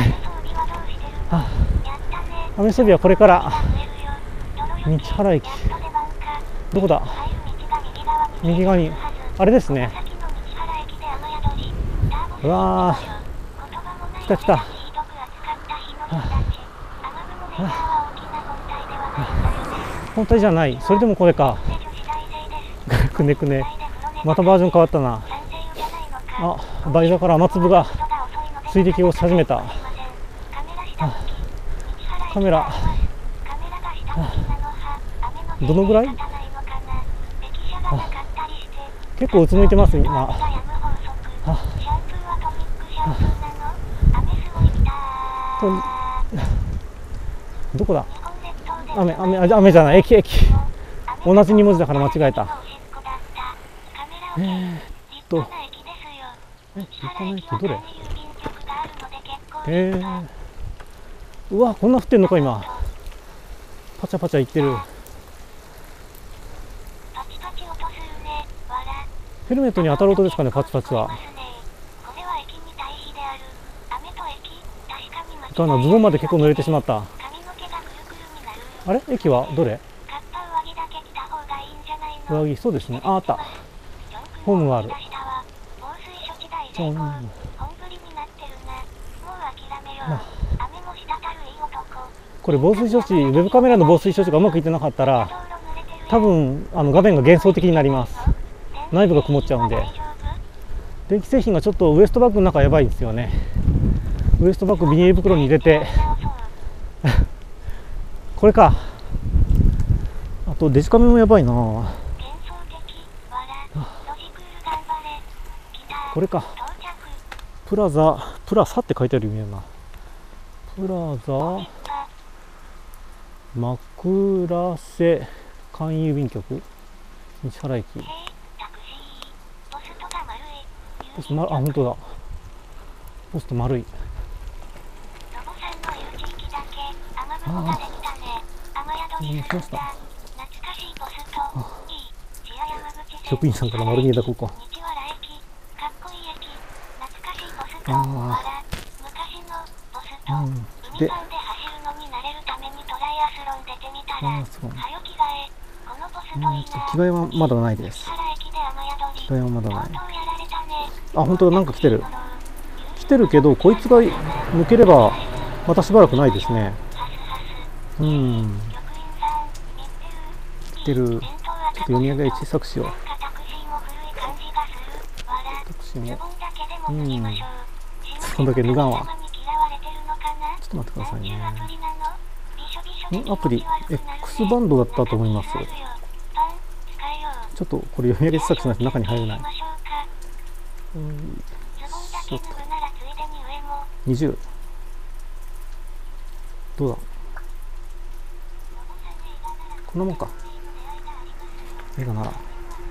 雨遊びはこれから道原駅、どこだ？右側にあれですね。うわー、来た来た。本体じゃない。それでもこれか。くねくね。またバージョン変わったな。あ、バイザーから雨粒が水滴をし始めた。カメラどのぐらい？結構うつむいてます今。どこだ？雨じゃない、駅。同じ2文字だから間違えた。立派な駅どれ？うわ、こんな降ってんのか今。パチャパチャいってる。ヘルメットに当たる音ですかね、パチパチは。いかんな、ズボンまで結構濡れてしまった。あれ？駅はどれ？上着、そうですね。あった。ホームがある。これ防水処置、ウェブカメラの防水処置がうまくいってなかったら、多分画面が幻想的になります。内部が曇っちゃうんで。電気製品がちょっとウエストバッグの中やばいですよね。ウエストバッグビニール袋に入れてこれか。あとデジカメもやばいな。これか。プラサって書いてあるような。プラザ枕瀬簡易郵便局西原駅。ポスト本当だ。ポスト丸い。来ました。職員さんから丸見えだここ。で、着替えはまだないです。着替えはまだない。あ、本当だ、なんか来てるけど、こいつが抜ければまたしばらくないですね。来てる。ちょっと読み上げ小さくしよう。私もそんだけ脱がんわ。ちょっと待ってくださいね。アプリ X バンドだったと思います。ちょっとこれ読み上げ小さくしないと中に入れない。ちょっと20どうだ、こんなもんか。映画なら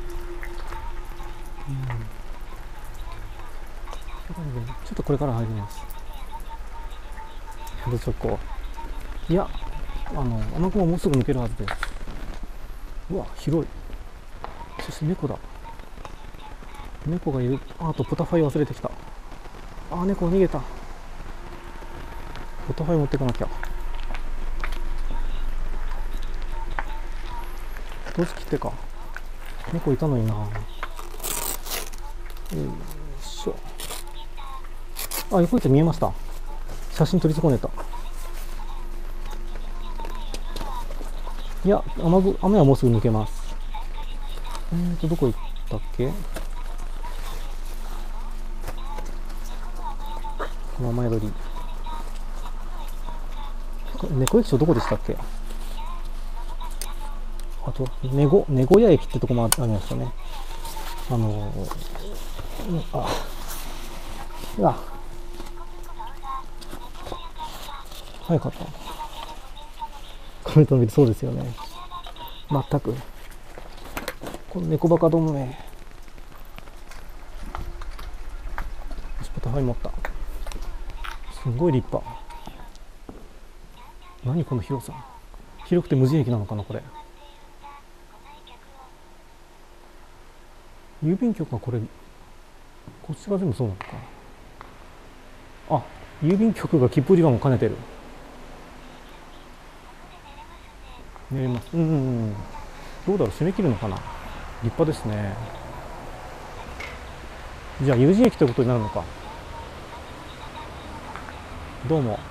ちょっとこれから入ります。どうしよう。いや、雨雲もうすぐ抜けるはずです。うわ、広い。そして猫だ。猫がいる。あとポタファイ忘れてきた。猫逃げた。ポタファイ持ってかなきゃ。同時切ってか。猫いたのにな。よいしょ。横行って見えました。写真撮り損ねた。いや、雨はもうすぐ抜けます。どこ行ったっけ？この雨宿り。猫駅長どこでしたっけ？あと、名古屋駅ってとこもありましたね。うわ。早かった。 コメントの見てそうですよね。全くこの猫バカどもめ。足元はい持った。すごい立派。何この広さ。広くて無人駅なのかなこれ。郵便局がこれ、こっちが全部そうなのか。あ、郵便局が切符売り場も兼ねてる。寝れます。うんうんうん。どうだろう、締め切るのかな。立派ですね。じゃあ有人駅ということになるのか。どうも。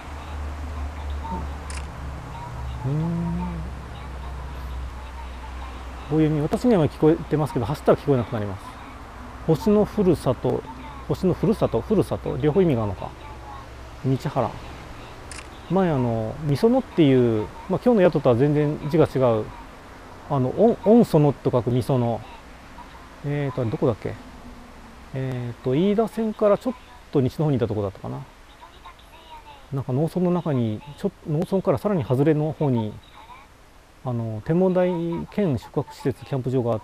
棒読み、私には聞こえてますけど、走ったら聞こえなくなります。星のふるさと、星のふるさと、ふるさと、両方意味があるのか。道原。前みそのっていう、まあ、今日の宿とは全然字が違う、御園と書くみその、どこだっけ。飯田線からちょっと西の方にいたところだったかな。なんか農村の中に、農村からさらに外れの方に、天文台兼宿泊施設、キャンプ場があって、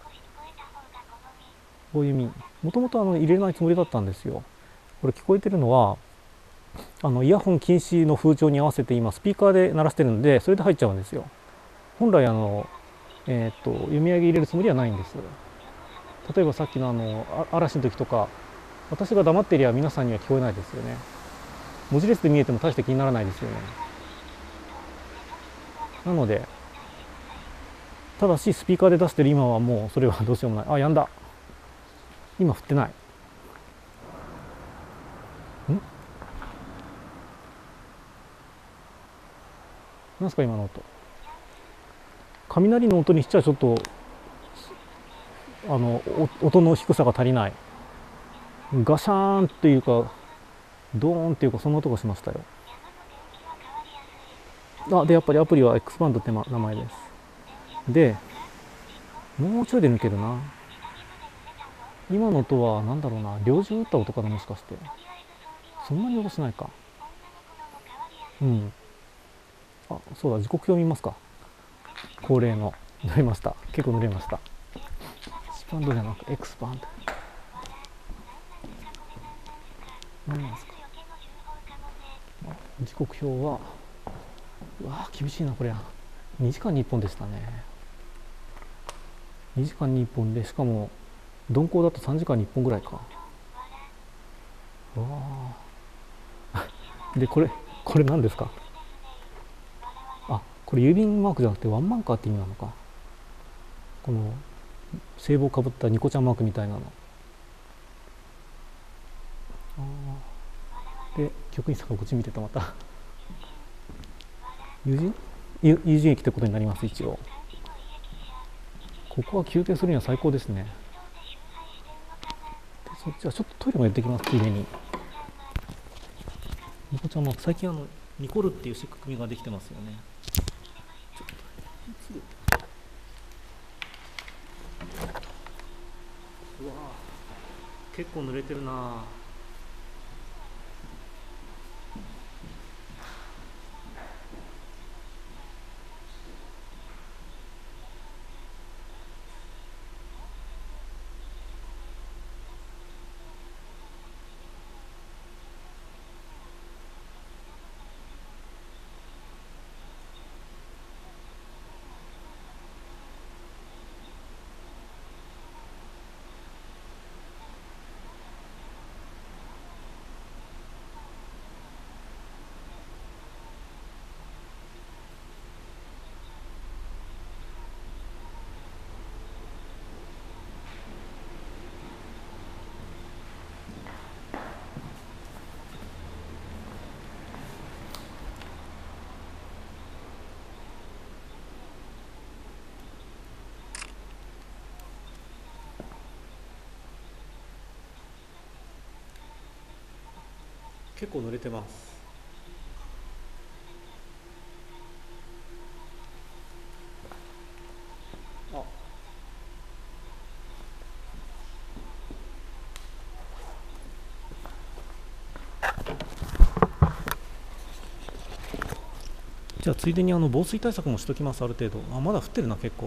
こういう意味、もともと入れないつもりだったんですよ。これ聞こえてるのは、イヤホン禁止の風潮に合わせて今スピーカーで鳴らしてるので、それで入っちゃうんですよ。本来読み上げ入れるつもりはないんです。例えばさっきの嵐の時とか、私が黙っていりゃ皆さんには聞こえないですよね。文字列で見えても大して気にならないですよね。なので、ただしスピーカーで出してる今はもうそれはどうしようもない。あ、やんだ。今降ってない。なんすか今の音。雷の音にしちゃちょっと音の低さが足りない。ガシャーンっていうかドーンっていうかそんな音がしましたよ。あ、でやっぱりアプリは X バンドって名前です。でもうちょいで抜けるな。今の音は何だろうな、猟銃撃った音かな、もしかして。そんなに音しないか。うん。あ、そうだ、時刻表見ますか。恒例の。濡れました。結構濡れました。スパンドじゃなく X バンド。何なんですか。時刻表は、うわー厳しいなこれは。2時間に1本でしたね。2時間に1本で、しかも鈍行だと3時間に1本ぐらいか。うわーでこれ何ですか。あ、これ郵便マークじゃなくてワンマンカーって意味なのか。この制帽かぶったニコちゃんマークみたいなの。で局員さんがこっち見てた。また友人駅ってことになります。一応ここは休憩するには最高ですね。でそっちはちょっとトイレもやってきます。ついでにニコちゃんマーク、最近ニコルっていう仕組みができてますよね。うわ結構濡れてるな。結構濡れてます。あ、 じゃあついでに防水対策もしときます。ある程度。まだ降ってるな結構。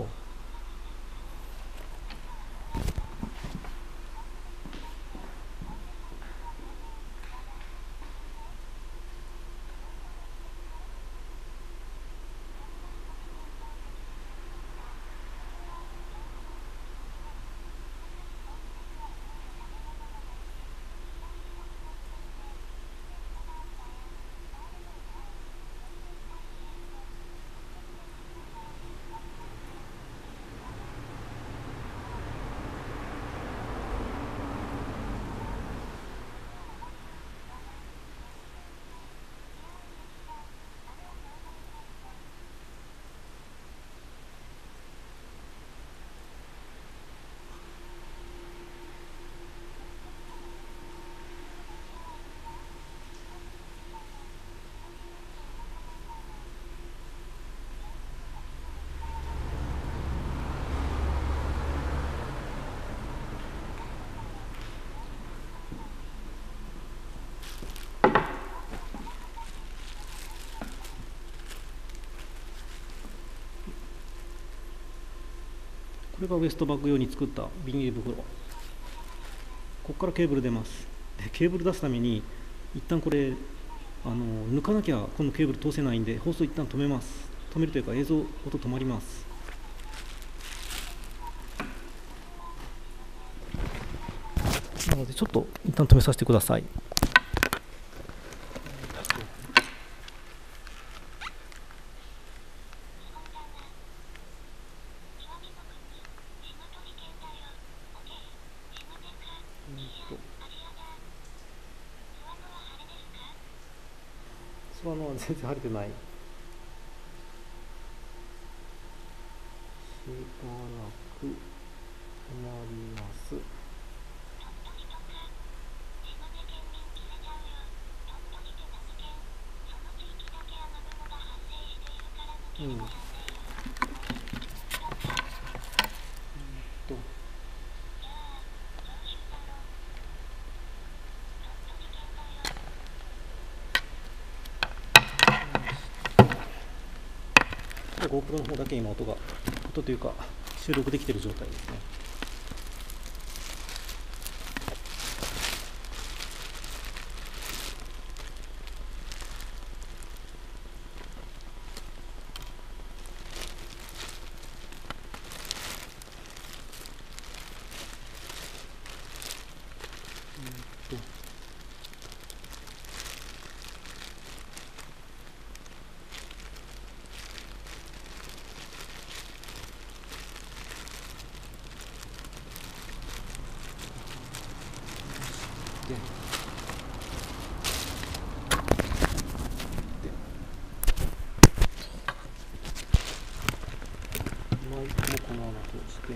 これがウエストバッグ用に作ったビニール袋。ここからケーブル出ます。でケーブル出すために一旦これ抜かなきゃこのケーブル通せないんで、放送一旦止めます。止めるというか映像音止まります。なのでちょっと一旦止めさせてください。諏訪野は全然晴れてない。しばらく止まります。GoPro の方だけ今音というか収録できている状態ですね。マイクもこの穴通して、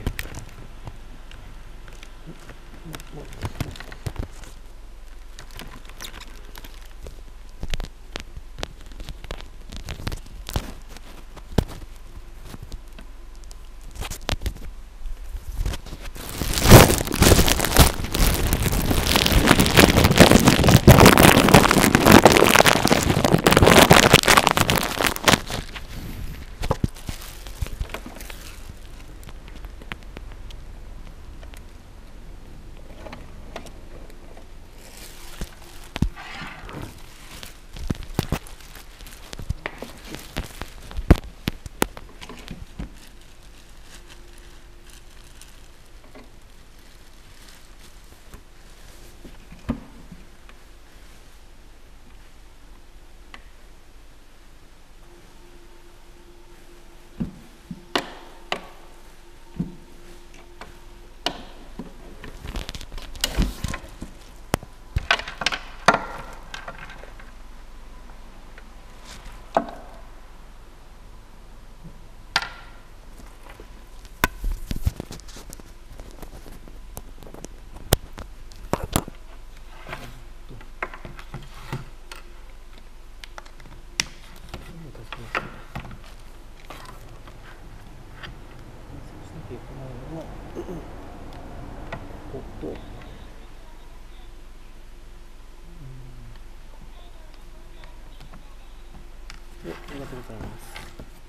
りがとうございます。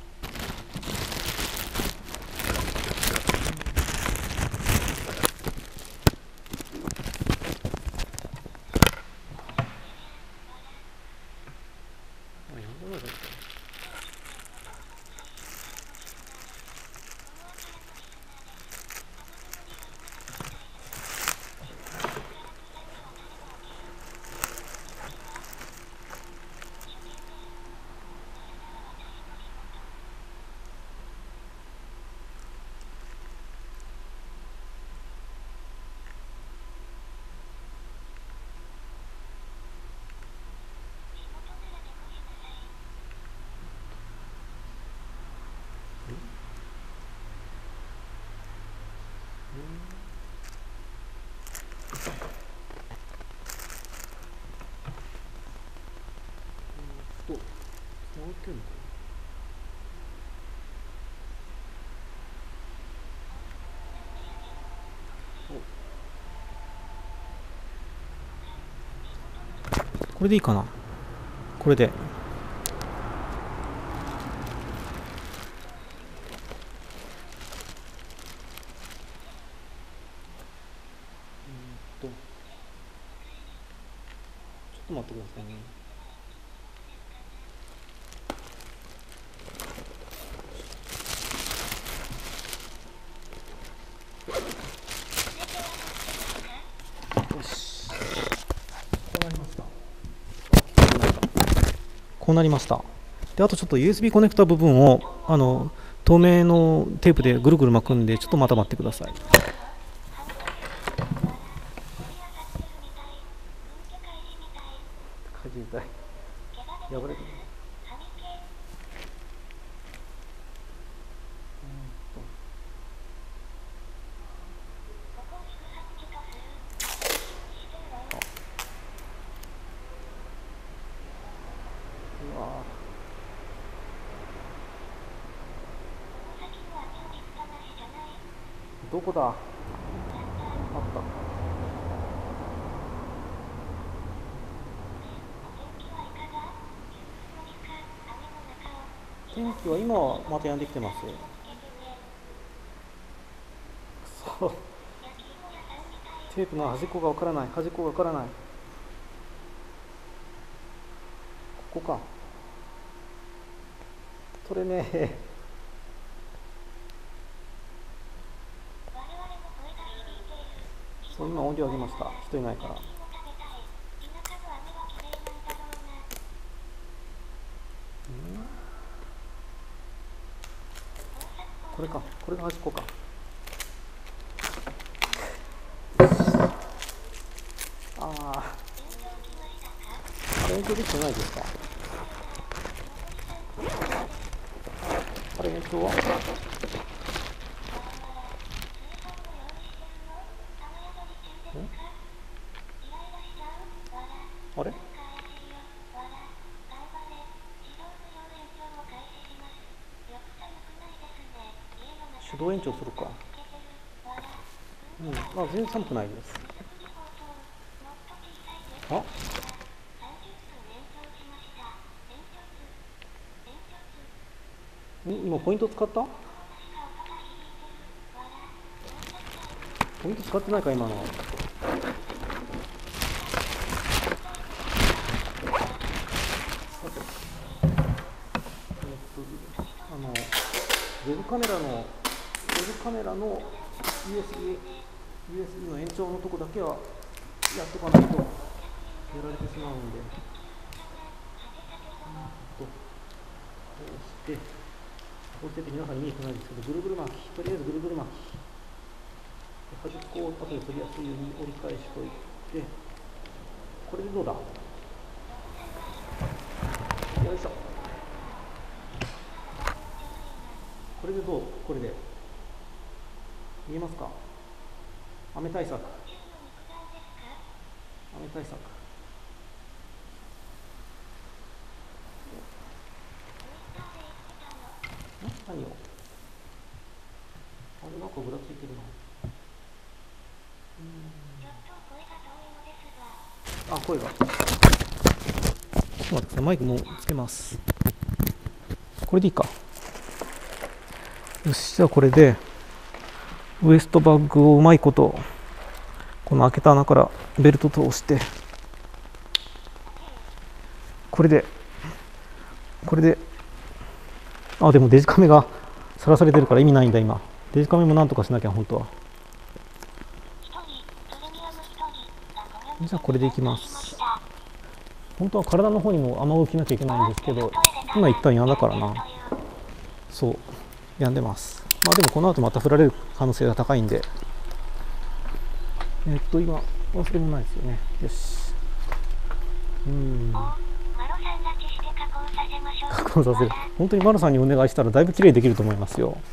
繋がってんのかな。これでいいかな。これでちょっと待ってくださいね。よし、こうなりました。こうなりました。で、あとちょっと USB コネクタ部分を透明のテープでぐるぐる巻くんで、ちょっとまた待ってください。かじりたい。破れてる。うわどこだ。あった。天気は今はまた止んできてます。くそ、テープの端っこがわからない。端っこがわからない。ここか。取れねえ。そう、今音量上げました。人いないから。これか。これが端っこか。ああ。あれ延長できてないですか。あれ延長は。あれ手動延長するか。うん、あ、全然寒くないです。あ、今ポイント使った？ポイント使ってないか今の。ウェブカメラの USB の延長のとこだけはやっとかないとやられてしまうんで、こうしてって皆さんに見えてないんですけど、ぐるぐる巻き、とりあえずぐるぐる巻き、端っこを後で取りやすいように折り返しといて、これでどうだ。よいしょ。これでどう？これで見えますか？雨対策。雨対策。何を？あれなんかぐらついてるな。あ、声が。ちょっと待ってください。マイクもつけます。 これでいいか。よし、じゃあこれでウエストバッグをうまいことこの開けた穴からベルト通して、これででもデジカメがさらされてるから意味ないんだ。今デジカメもなんとかしなきゃ本当は。じゃあこれでいきます。本当は体の方にも雨を着なきゃいけないんですけど、今一旦やんだからな。そうやんでます。まあでもこの後また降られる可能性が高いんで、今忘れもないですよね。よし。加工させる。本当にマロさんにお願いしたらだいぶ綺麗にできると思いますよ。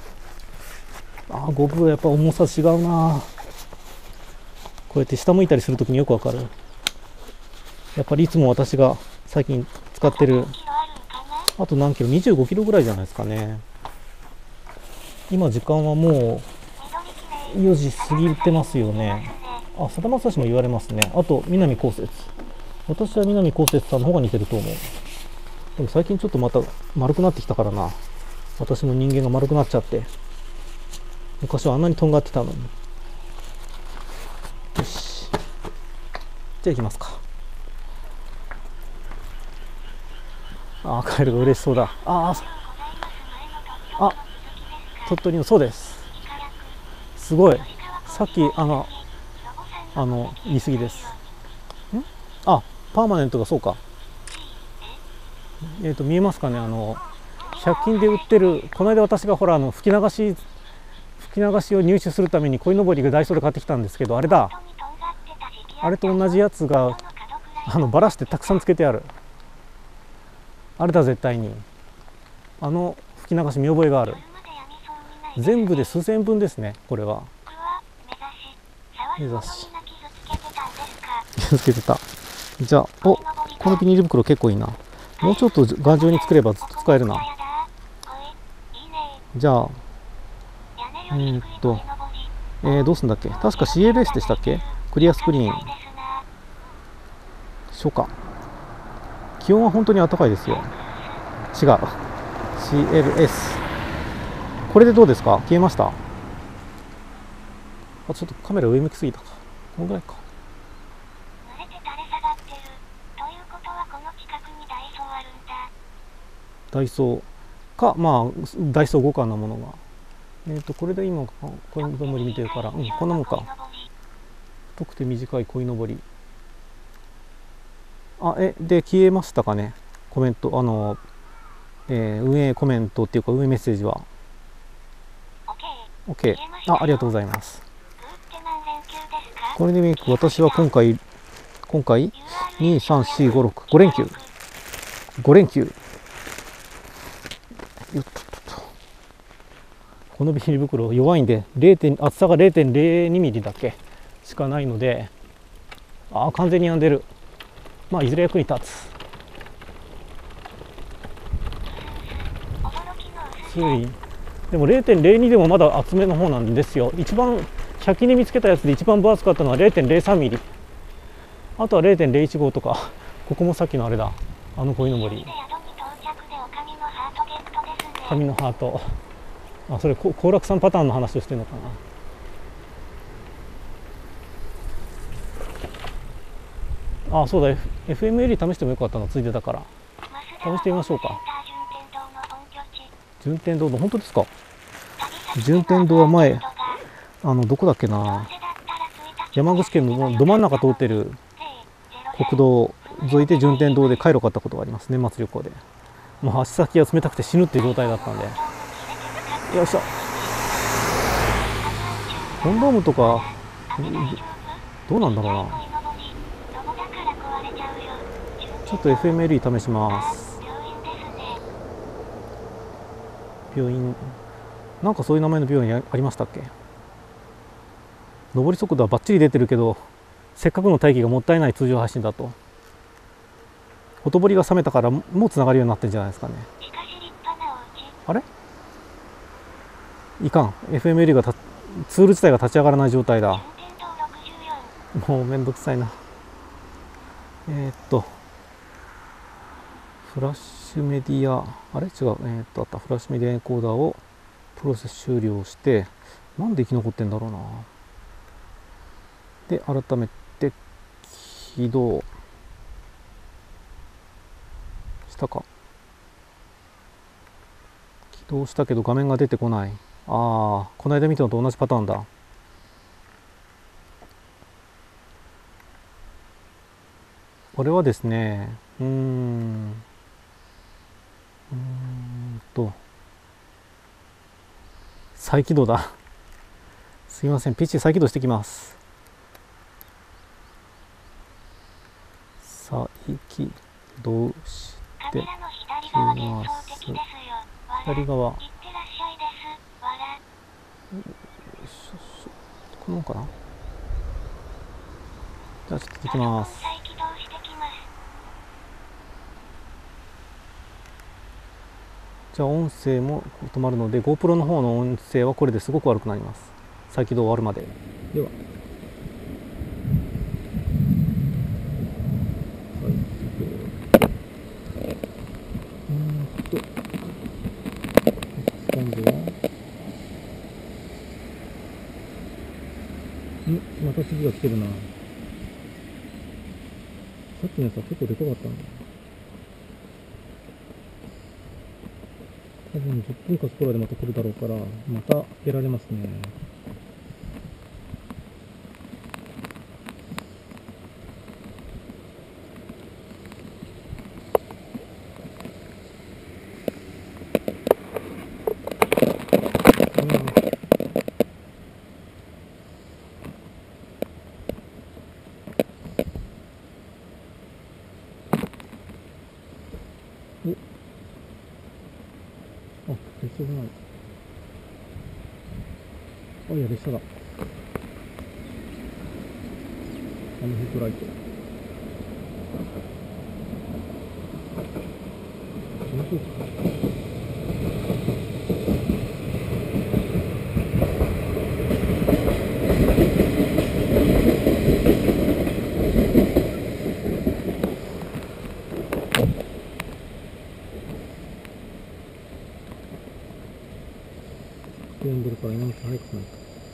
ゴブはやっぱ重さ違うな。こうやって下向いたりするときによくわかる。やっぱりいつも私が最近使ってる、あと何キロ、25キロぐらいじゃないですかね。今時間はもう4時過ぎてますよね。さだまさしも言われますね。あと南こうせつ、私は南こうせつさんの方が似てると思う。でも最近ちょっとまた丸くなってきたからな。私の人間が丸くなっちゃって、昔はあんなにとんがってたのに。よし、じゃあ行きますか。カエルが嬉しそうだ。鳥取の、そうです。すごい。さっき言い過ぎです。パーマネントがそうか。見えますかね。100均で売ってる、この間私がほら吹き流しを入手するために鯉のぼりがダイソーで買ってきたんですけど、あれだ。あれと同じやつがバラしてたくさんつけてある。あれだ、絶対に吹き流し見覚えがある。全部で数千円分ですね、これは。目指し気をつけてた。じゃあこのビニール袋結構いいな。もうちょっと頑丈に作ればずっと使えるな。じゃあどうすんだっけ。確か CLS でしたっけ。クリアスクリーン初夏。気温は本当に暖かいですよ。違う、 CLS。 これでどうですか。消えました。ちょっとカメラ上向きすぎたか。このぐらいか。ダイソーか、ダイソー互換なものが。これで今鯉のぼり見てるから、こんなもんか。太くて短い鯉のぼり。で消えましたかね。コメント、運営コメントっていうか運営メッセージは OK。 ありがとうございます。これでメイク、私は今回23456連休よっとっと。このビニール袋弱いんで厚さが 0.02 ミリだけしかないので、完全に病んでる。いずれ役に立つ。でも 0.02 でもまだ厚めの方なんですよ。一番100均で見つけたやつで一番分厚かったのは 0.03 ミリ。あとは 0.015 とか。ここもさっきのあれだ、鯉のぼり。紙のハート。それ好楽さんパターンの話をしてるのかな。そうだ、FMLE 試してもよかったのついてたから、試してみましょうか。順天堂の、本当ですか。順天堂は前どこだっけな、山口県のど真ん中通ってる国道沿いで順天堂でカイロ買ったことがあります。年末旅行で。足先が冷たくて死ぬっていう状態だったんで。よいしょ。コンドームとかどうなんだろうな。ちょっと FMLE 試します。病院、なんかそういう名前の病院ありましたっけ。上り速度はバッチリ出てるけど、せっかくの待機がもったいない。通常配信だとほとぼりが冷めたからもうつながるようになってるんじゃないですかね。あれいかん、 FMLE がツール自体が立ち上がらない状態だ。もうめんどくさいな。 フラッシュメディア、あれ違う、あった、フラッシュメディアエンコーダーをプロセス終了して、なんで生き残ってんだろうな。で、改めて起動したか。起動したけど画面が出てこない。ああ、この間見たのと同じパターンだ。これはですね、再起動だ。すいません、PC 再起動してきます。再起動してきます。左側。このかな。じゃあちょっとできます。じゃあ音声も止まるので GoPro の方の音声はこれですごく悪くなります。再起動終わるまで。では今度はまた次が来てるな。さっきのやつは結構でかかったんだ。多分10分かそこらでまた来るだろうから、またやられますね。列車じゃない。いや、列車だ。ヘッドライト。読んでるから今のと早くないか。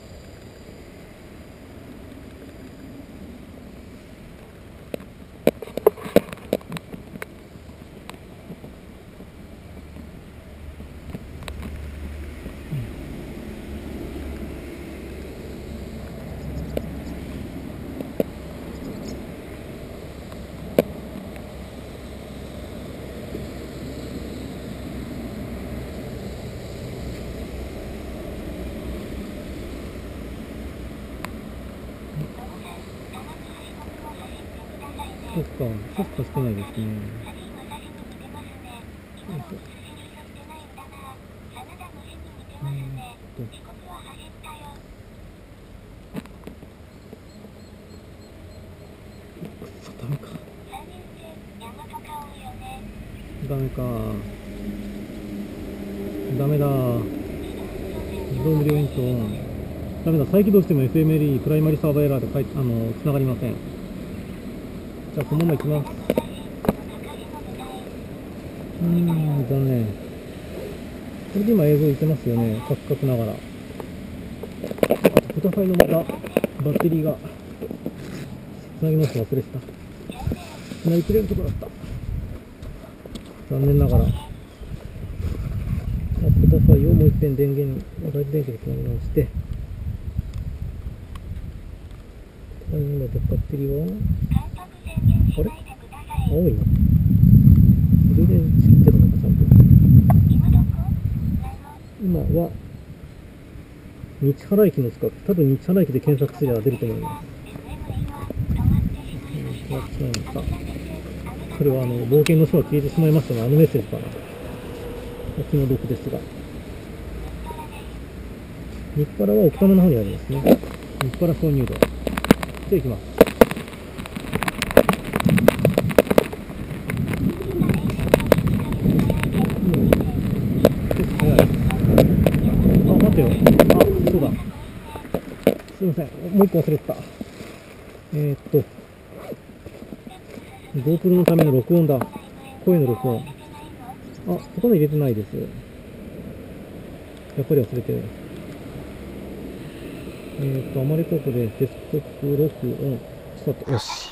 そっか、そっかしてないですね。ダメか。ダメか。ダメだ。自動無料延長。ダメだ。再起動しても FMLE プライマリサーバーエラーで繋がりません。じゃあこのまま行きます。残念。これで今映像いけますよね。カクカクながら。豚ファイのまたバッテリーがつなぎ直すの忘れてた。つなぎきれるところだった。残念ながら。豚ファイをもう一遍電源、外部電源でつなぎ直して。バッテリーはあれ青いな。充電しきってるのか、ちゃんと。今は、日原駅の近く。多分日原駅で検索すれば出ると思います。これは冒険の書が消えてしまいましたが、メッセージかな。気の毒ですが。日原は奥多摩の方にありますね。日原挿入道。じゃあ行きます。待てよ。そうだ。すいません。もう一個忘れてた。GoPro のための録音だ。 声の録音。あ、ほとんど入れてないです。やっぱり忘れてる。あまりここでデスクトップ録音スタート。よし。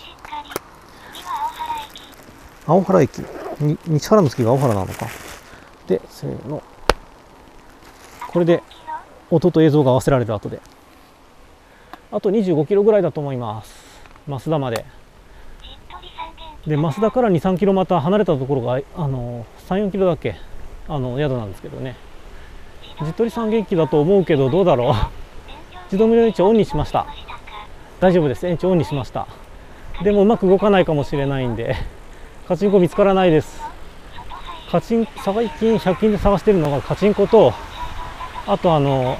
青原駅。西原の次が青原なのか。で、せーの。これで音と映像が合わせられる後で。あと25キロぐらいだと思います。増田まで。で、増田から2、3キロまた離れたところが、3、4キロだっけ宿なんですけどね。じっとり三元気だと思うけど、どうだろう。自動無料延長オンにしました。大丈夫です。延長オンにしました。でもうまく動かないかもしれないんで、カチンコ見つからないです。最近100均で探してるのがカチンコと、あと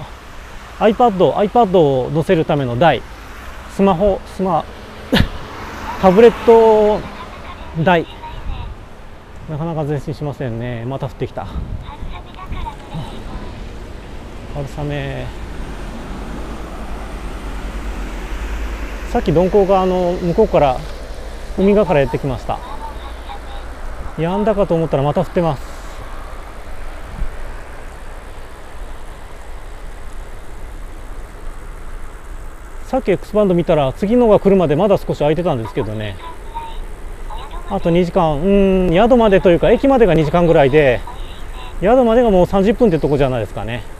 iPad を載せるための台、タブレット台、なかなか前進しませんね。また降ってきた。春雨。さっき鈍行が向こうから海側からやってきました。やんだかと思ったらまた降ってます。さっき X バンド見たら次のが来るまでまだ少し空いてたんですけどね。あと2時間、宿までというか駅までが2時間ぐらいで、宿までがもう30分ってとこじゃないですかね。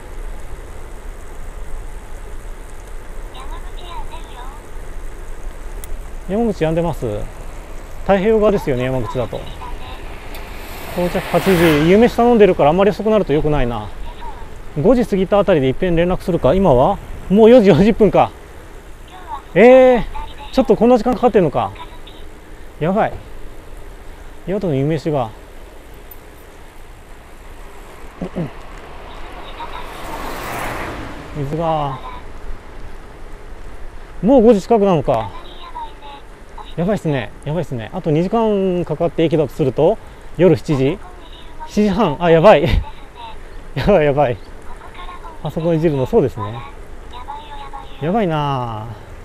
山口やんでます。太平洋側ですよね、山口だと。到着8時、夕飯頼んでるからあんまり遅くなるとよくないな。5時過ぎたあたりでいっぺん連絡するか。今はもう4時40分か。ちょっとこんな時間かかってんのか。やばい。宿の夕飯が水がもう5時近くなのか。やばいっすね、やばいっすね。あと2時間かかって駅だとすると夜7時半。あ、やばいやばいやばい。あそこいじるの。そうですね、やばいな。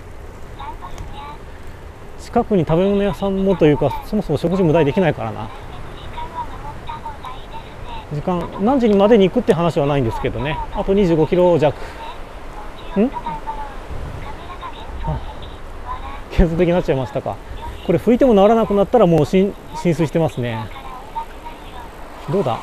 近くに食べ物屋さんもというか、そもそも食事無駄にできないからな。時間何時にまでに行くって話はないんですけどね。あと25キロ弱。継続的になっちゃいましたか。これ拭いても治らなくなったらもう浸水してますね。どうだ。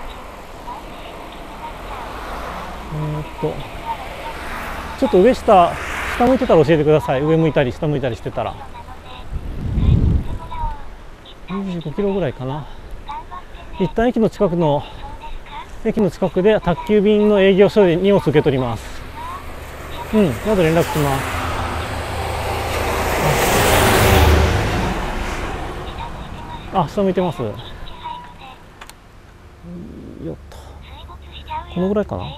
ちょっと下向いてたら教えてください。上向いたり下向いたりしてたら。25キロぐらいかな。一旦駅の近くで宅急便の営業所で荷物受け取ります。まだ連絡します。あ、下向いてます。よっと。このぐらいかな。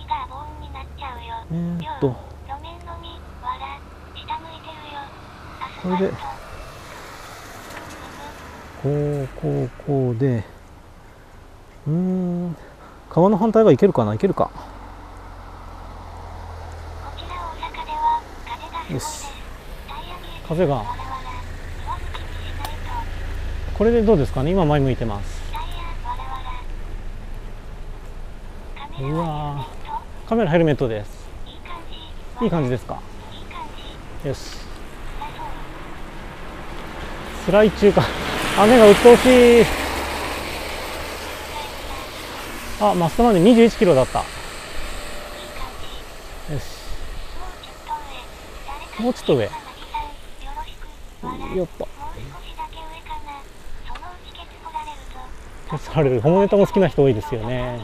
これでこうで、川の反対側行けるかな。行けるか。よし。風がこれでどうですかね。今前向いてます。うわー、カメラヘルメットです。いい感じですか。よし。スライ中か。雨が鬱陶しい。あ、増田まで21キロだった。よし。もうちょっと上。よっと。消される。ホモネタも好きな人多いですよね。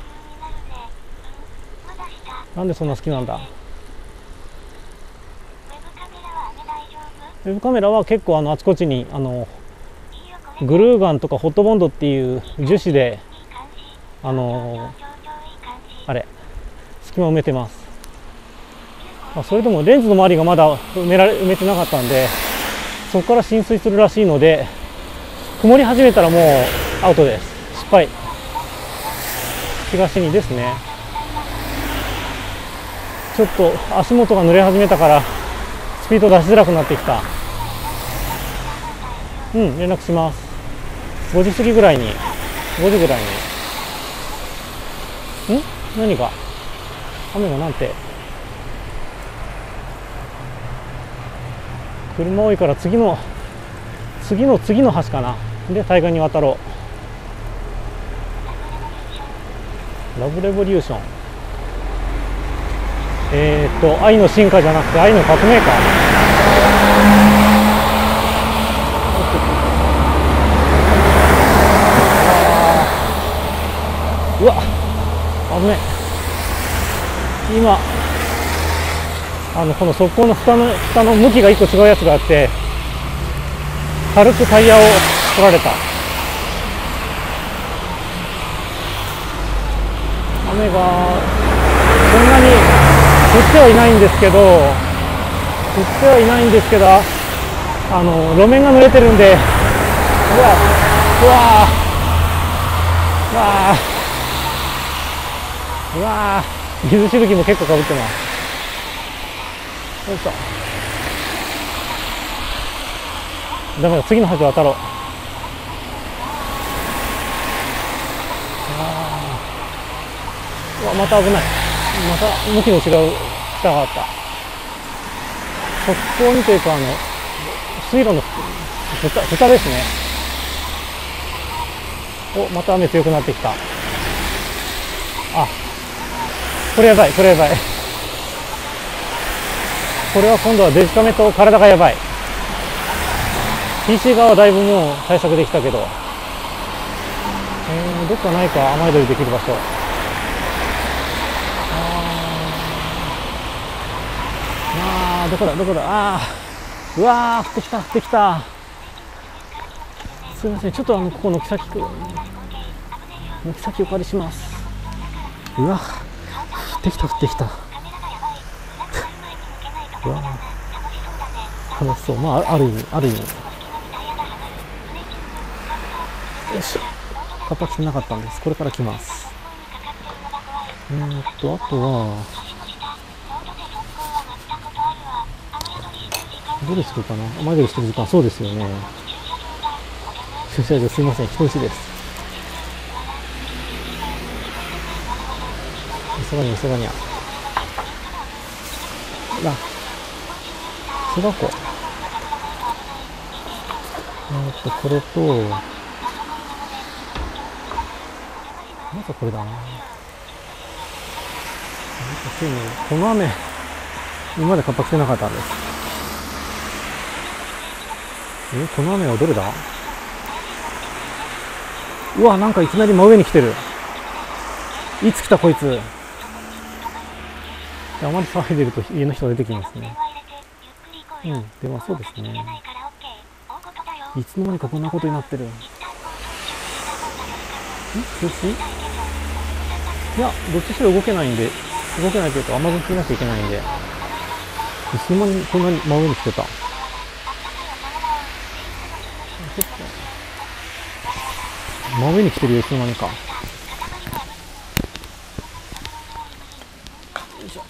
なんでそんな好きなんだ。ウェブカメラは結構あちこちにグルーガンとかホットボンドっていう樹脂であれ隙間を埋めてます。それでもレンズの周りがまだ埋めてなかったんで、そこから浸水するらしいので、曇り始めたらもうアウトです。失敗。東にですね。ちょっと足元が濡れ始めたからスピード出しづらくなってきた。連絡します。 5時過ぎぐらいに、5時ぐらいに。何が雨がなんて。車多いから次の橋かな。で、対岸に渡ろう。ラブレボリューション。愛の進化じゃなくて愛の革命か。うわっ、危ねえ。今この側溝の蓋の向きが1個違うやつがあって、軽くタイヤを取られた。雨がそんなに降ってはいないんですけど、路面が濡れてるんで、うわー、水しぶきも結構かぶってます。よいしょ。ダメだ、次の橋渡ろう。うわ、また危ない。また向きの違う下があった。側溝にというか水路の蓋ですね。お、また雨強くなってきた。あ、これやばい。これは今度はデジカメと体がやばい。PC 側はだいぶもう対策できたけど、どっかないか、雨宿りできる場所。どこだ。うわー、降ってきた。すみません、ちょっとここ軒先お借りします。うわ、降ってきた。うわー、楽しそう。まあ、ある意味。よいしょ。カッパ来てなかったんです。これから来ます。あとはどれするかな。雨宿りしてる時間、そうですよね。駐車場すいません、人打ちです。急がにゃ。巣箱。これと、まずこれだな。この雨、今までカッパ来てなかったんです。この雨はどれだ。うわ、なんかいきなり真上に来てる。いつ来たこいつ。あまり騒いでると家の人が出てきますね。でもそうですね。いつの間にかこんなことになってる。中止？いや、どっちしろ動けないというか、雨雲しなきゃいけないんで、いつの間にこんなに真上に来てた。真上に来てるよ、いつの間にか。よいしょ。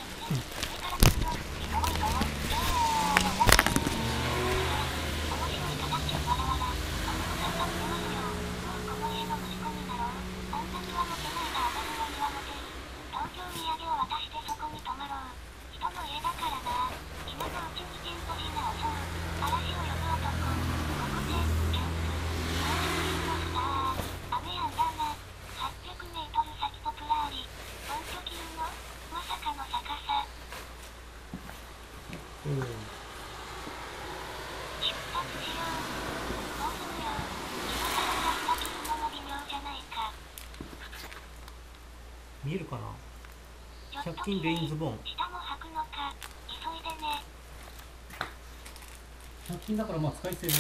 見えるかな。100均レインズボン。100均だからまあ使い捨てです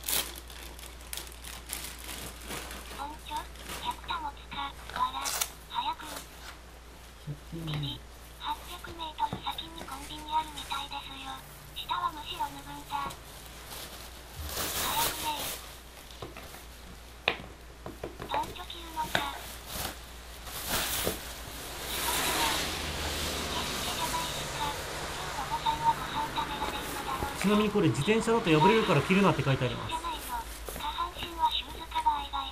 。100均に800メートル先にコンビニあるみたいですよ。下はむしろ脱ぐんだ。早くね。パンチョ切るのか。ちなみにこれ自転車だと破れるから切るなって書いてあります。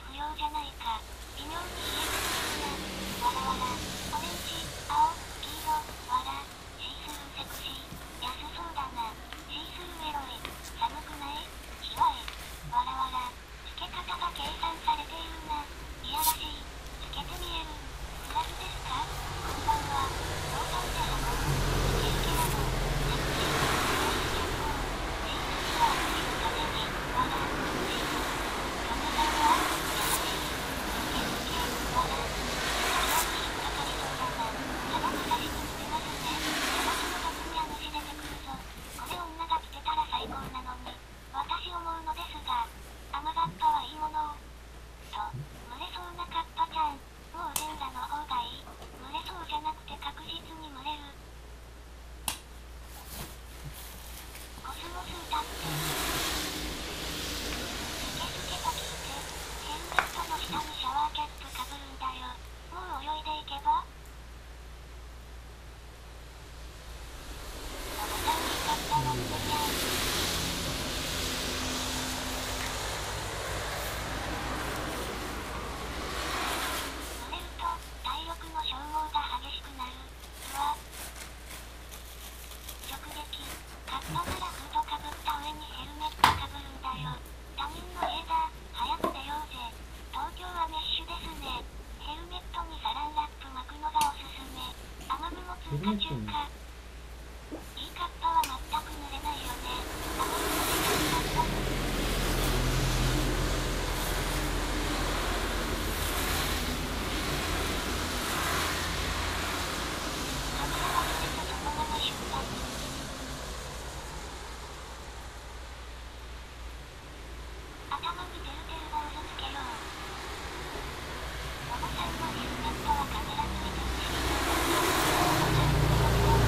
メントに。 いいカッパは全く濡れないよね。あまり濡れないカッパ。カメラ忘れたそのまま出発。頭にてるてる坊主つけよう。おばさんのヘルメットはカメラついてるし、おばさんのヘルメットは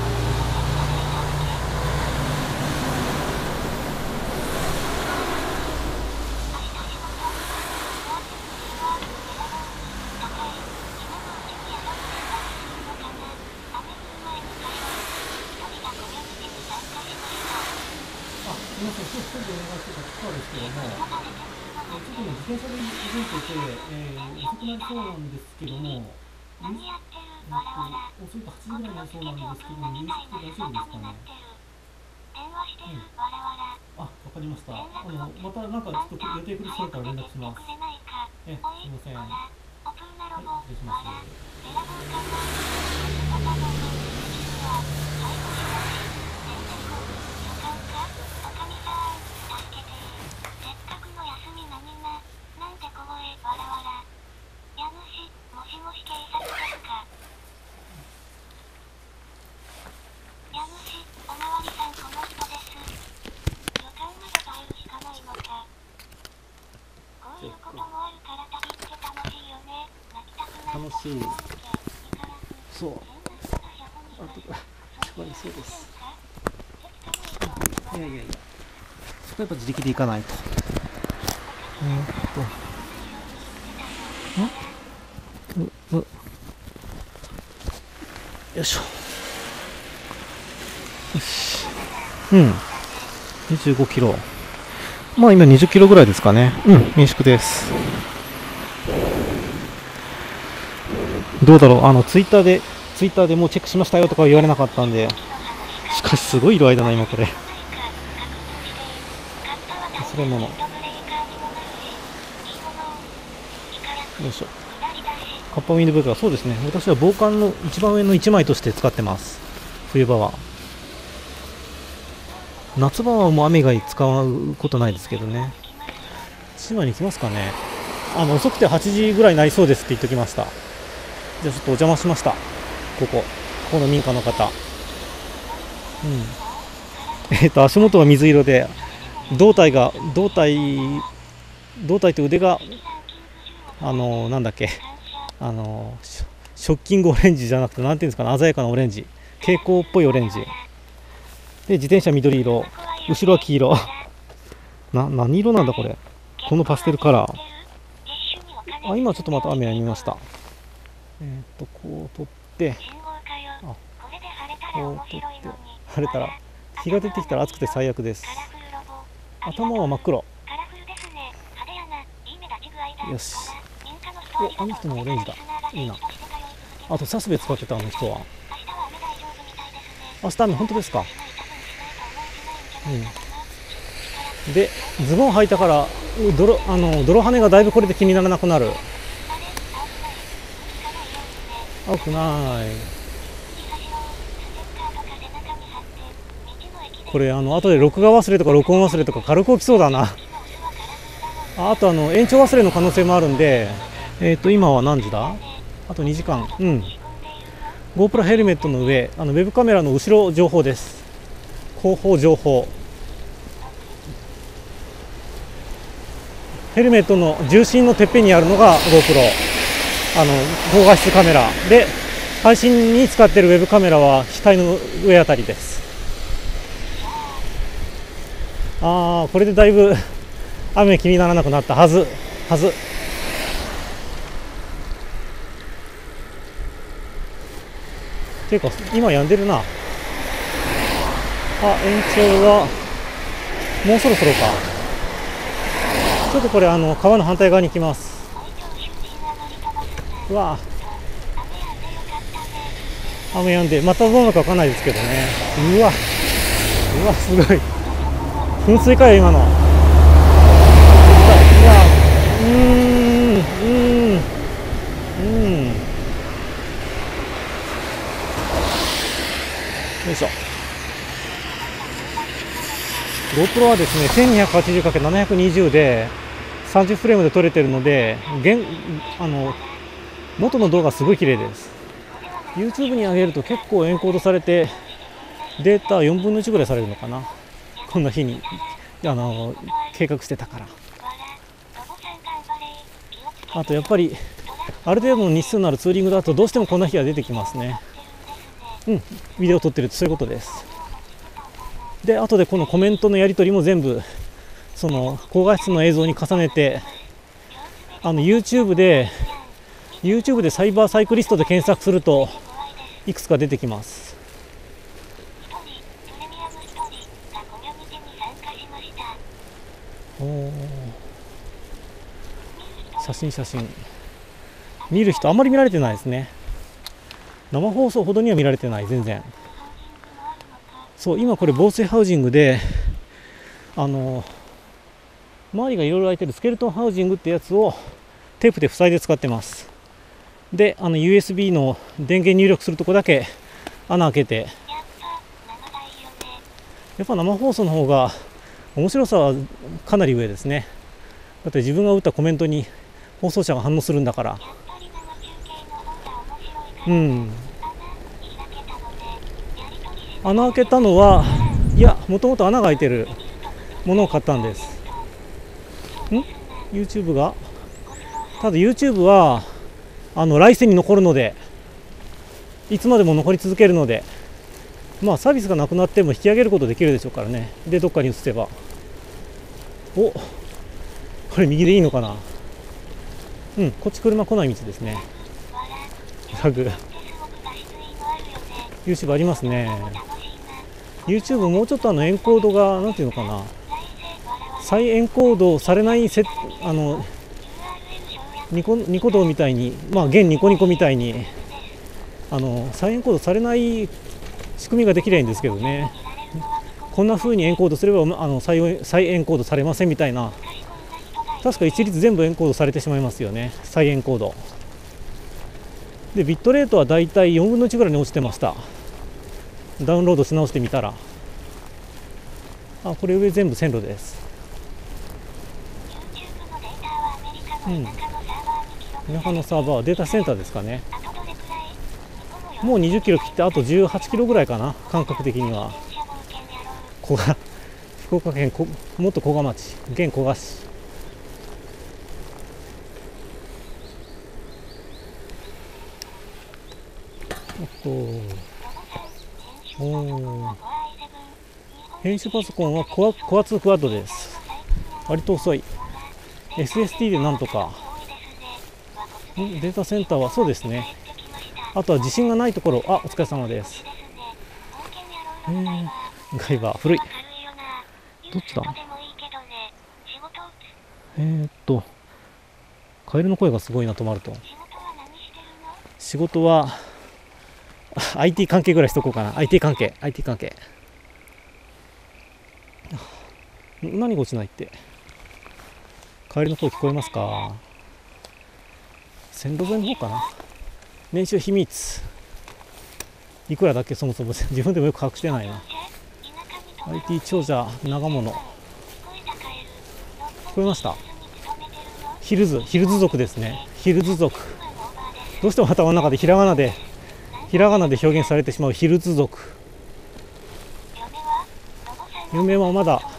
明日仕事。終わってくるわ。選ぼうに。高い。今のうちに宿を選択するのかな。雨降る前に帰ろう。一人がコミュニティに参加しました。 あ、すみません、今日一人でお願いしてた菊川ですけども、 まだ出てくるのちょっと待って。 ね、自転車で動いてて、遅くなりそうなんですけども、 何やってるわらわら。 遅いと8時ごぐらいになりそうなんですけども、夕みたいな食で大丈夫ですかね。 姿になってる。電話してるわらわら。 あ、わかりました。 連絡をまたなんかちょっと予定崩したら連絡します。 早く出てきてくれないか。 すいません。 ほら、オプーナロボ、 はい、失礼しわら、 ます。 選ぼうかな。パパのお返事できるわ。最後しなし。てんてこ、書簡か。おかみさん、助けてせっかくの休みなみな。なんて小声、わらわら。家主、もしもし警察ですか。家主、おまわりさんこの人です。旅館まで帰るしかないのか。こういうこともあるから旅って楽しいよね。泣きたくなった楽しい。そう。 あとそこにそうです。 いいやいやいや。そこはやっぱ自力で行かないと。よいしょ。よし。25キロ。まあ今20キロぐらいですかね。民宿です。どうだろう、ツイッターでもうチェックしましたよとか言われなかったんで、しかしすごい色合いだな、今これ。忘れ物。よいしょ。カッパウィンドブレーカー、そうですね。私は防寒の一番上の1枚として使ってます。冬場は。夏場はもう雨が使うことないですけどね。島に行きますかね。遅くて8時ぐらいになりそうですって言っておきました。じゃあちょっとお邪魔しました。ここの民家の方。足元は水色で、胴体と腕が、なんだっけ、ショッキングオレンジじゃなくて、なんていうんですかね、鮮やかなオレンジ。蛍光っぽいオレンジ。で、自転車緑色。後ろは黄色。何色なんだこれ。このパステルカラー。今ちょっとまた雨がやみました。こう取って、こう取って、晴れたら、日が出てきたら暑くて最悪です。頭は真っ黒。よし。あの人のオレンジだ。いいな。あとサスベ使ってたあの人は。明日雨本当ですか。で、ズボン履いたから泥跳ねがだいぶこれで気にならなくなる。青くない。これ後で録画忘れとか録音忘れとか軽く起きそうだな。あと延長忘れの可能性もあるんで、今は何時だ？あと2時間。GoPro ヘルメットの上、ウェブカメラの後ろ情報です。後方情報。ヘルメットの重心のてっぺんにあるのが GoPro。高画質カメラで、配信に使っているウェブカメラは額の上あたりです。これでだいぶ雨気にならなくなったはず。ていうか今やんでるな。延長がもうそろそろか。ちょっとこれ川の反対側に行きます。うわ雨やんで、またどうなるかわかんないですけどね。うわすごい噴水かよ今の。 GoPro はですね 1280×720 で30フレームで撮れてるので元の動画すごい綺麗です。 YouTube に上げると結構エンコードされてデータ4分の1ぐらいされるのかな。こんな日に計画してたから。あとやっぱりある程度の日数のあるツーリングだとどうしてもこんな日が出てきますね。ビデオ撮ってるとそういうことです。で後でこのコメントのやり取りも全部その高画質の映像に重ねてYouTube でサイバーサイクリストで検索するといくつか出てきます。写真見る人あんまり見られてないですね。生放送ほどには見られてない。全然。そう今これ防水ハウジングで周りがいろいろ開いてるスケルトンハウジングってやつをテープで塞いで使ってます。でUSB の電源入力するとこだけ穴開けて、やっぱ生放送の方が面白さはかなり上ですね。だって自分が打ったコメントに放送者が反応するんだから。穴開けたのはいやもともと穴が開いてるものを買ったんです。YouTube がただ YouTube は来世に残るのでいつまでも残り続けるので、まあサービスがなくなっても引き上げることできるでしょうからね。でどっかに移せばこれ右でいいのかな。こっち車来ない道ですね。YouTube ありますね。YouTube もうちょっとエンコードがなんていうのかな、再エンコードされないニコ動みたいに、現ニコニコみたいに再エンコードされない仕組みができればいいんですけどね。こんな風にエンコードすれば再エンコードされませんみたいな、確か一律全部エンコードされてしまいますよね。再エンコードでビットレートはだいたい4分の1ぐらいに落ちてました。ダウンロードし直してみたらこれ上全部線路です。田舎のサーバーデータセンターですかね。もう20キロ切ってあと18キロぐらいかな、感覚的には。福岡県元古賀町現古賀市。編集パソコンはコア2クワッドです。割と遅い。 SSD でなんとか。データセンターはそうですね。あとは地震がないところ。お疲れ様です。ガイバー古い。どっちだ。カエルの声がすごいな。止まると。仕事はIT 関係ぐらいしとこうかな。IT 関係。何が落ちないって。カエルの声聞こえますか。線路沿いの方かな。年収秘密いくらだっけ、そもそも自分でもよく把握してないな。 IT 長者長物聞こえました。ヒルズ族ですね。ヒルズ族、どうしても頭の中でひらがなで表現されてしまうヒルズ族。嫁はまだ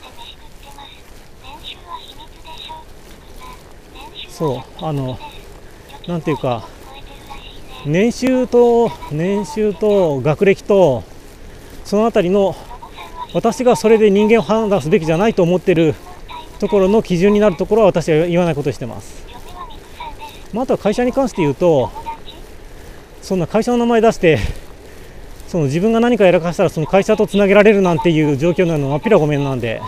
なんていうか、年収と学歴とそのあたりの、私がそれで人間を判断すべきじゃないと思っているところの基準になるところは私は言わないことにしてます。あとは会社に関して言うと、そんな会社の名前出して自分が何かやらかしたらその会社とつなげられるなんていう状況なのはまっぴらごめんなんで。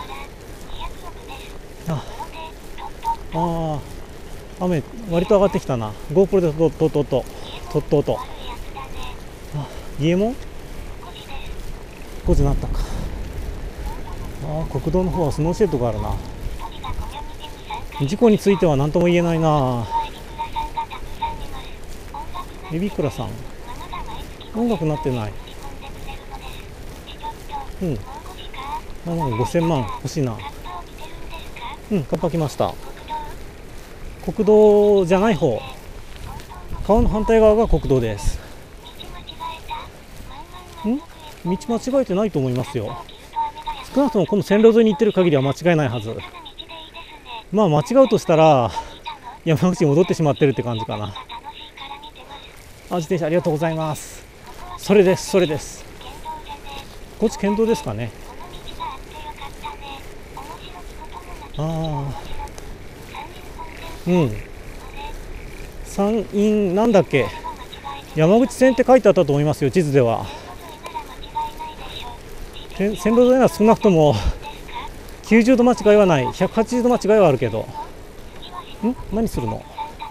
雨割と上がってきたな。 GoPro でとっと家も5時になったか。国道の方はスノーシェッドがあるな。事故については何とも言えないな。エビクラさん音楽なってない。 7万5000万欲しいな。うん、カッパ来ました。国道じゃない方、川の反対側が国道です。道間違えてないと思いますよ。少なくともこの線路沿いに行ってる限りは間違いないはず。まあ間違うとしたら山口に戻ってしまってるって感じかな。あ、自転車ありがとうございます。それです、それです。こっち県道ですかね。ああ、うん。山陰なんだっけ、山口線って書いてあったと思いますよ、地図では。線路沿いは少なくとも90度間違いはない、180度間違いはあるけど。何するの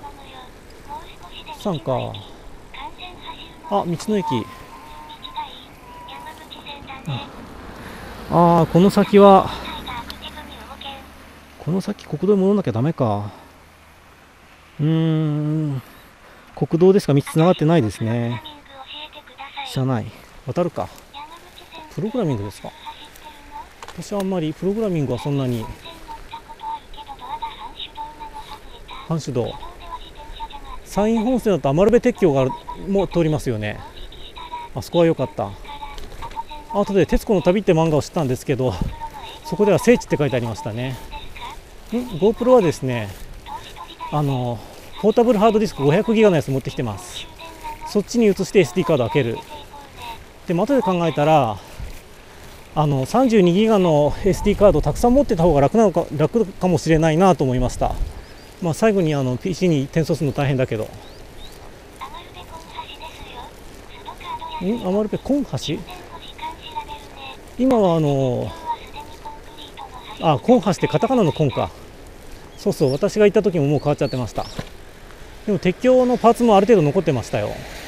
さんか。あ、道の駅。ああ、この先は、この先国道に戻らなきゃダメか。国道ですか、道つながってないですね。車内渡るか。プログラミングですか。私はあんまりプログラミングはそんなに。阪手道、山陰本線だと余部鉄橋がも通りますよね。あそこは良かった。後で徹子の旅って漫画を知ったんですけど、そこでは聖地って書いてありましたね。GoPro はですね、ポータブルハードディスク500ギガのやつ持ってきてます。そっちに移して SD カード開ける。でも後で考えたら32ギガの SD カードをたくさん持ってた方が楽かもしれないなと思いました。まあ最後にPC に転送するの大変だけど。余部コン橋、今はコン橋ってカタカナのコンか。そうそう、私が行った時ももう変わっちゃってました。でも鉄橋のパーツもある程度残ってましたよ。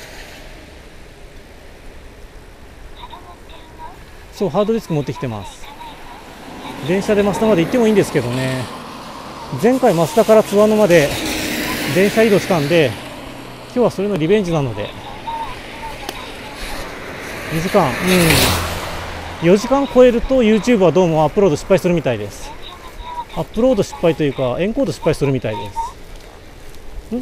そう、ハードディスク持ってきてます。電車で増田まで行ってもいいんですけどね。前回増田から津和野まで電車移動したんで、今日はそれのリベンジなので。2時間、4時間超えると YouTube はどうもアップロード失敗するみたいです。アップロード失敗というかエンコード失敗するみたいです。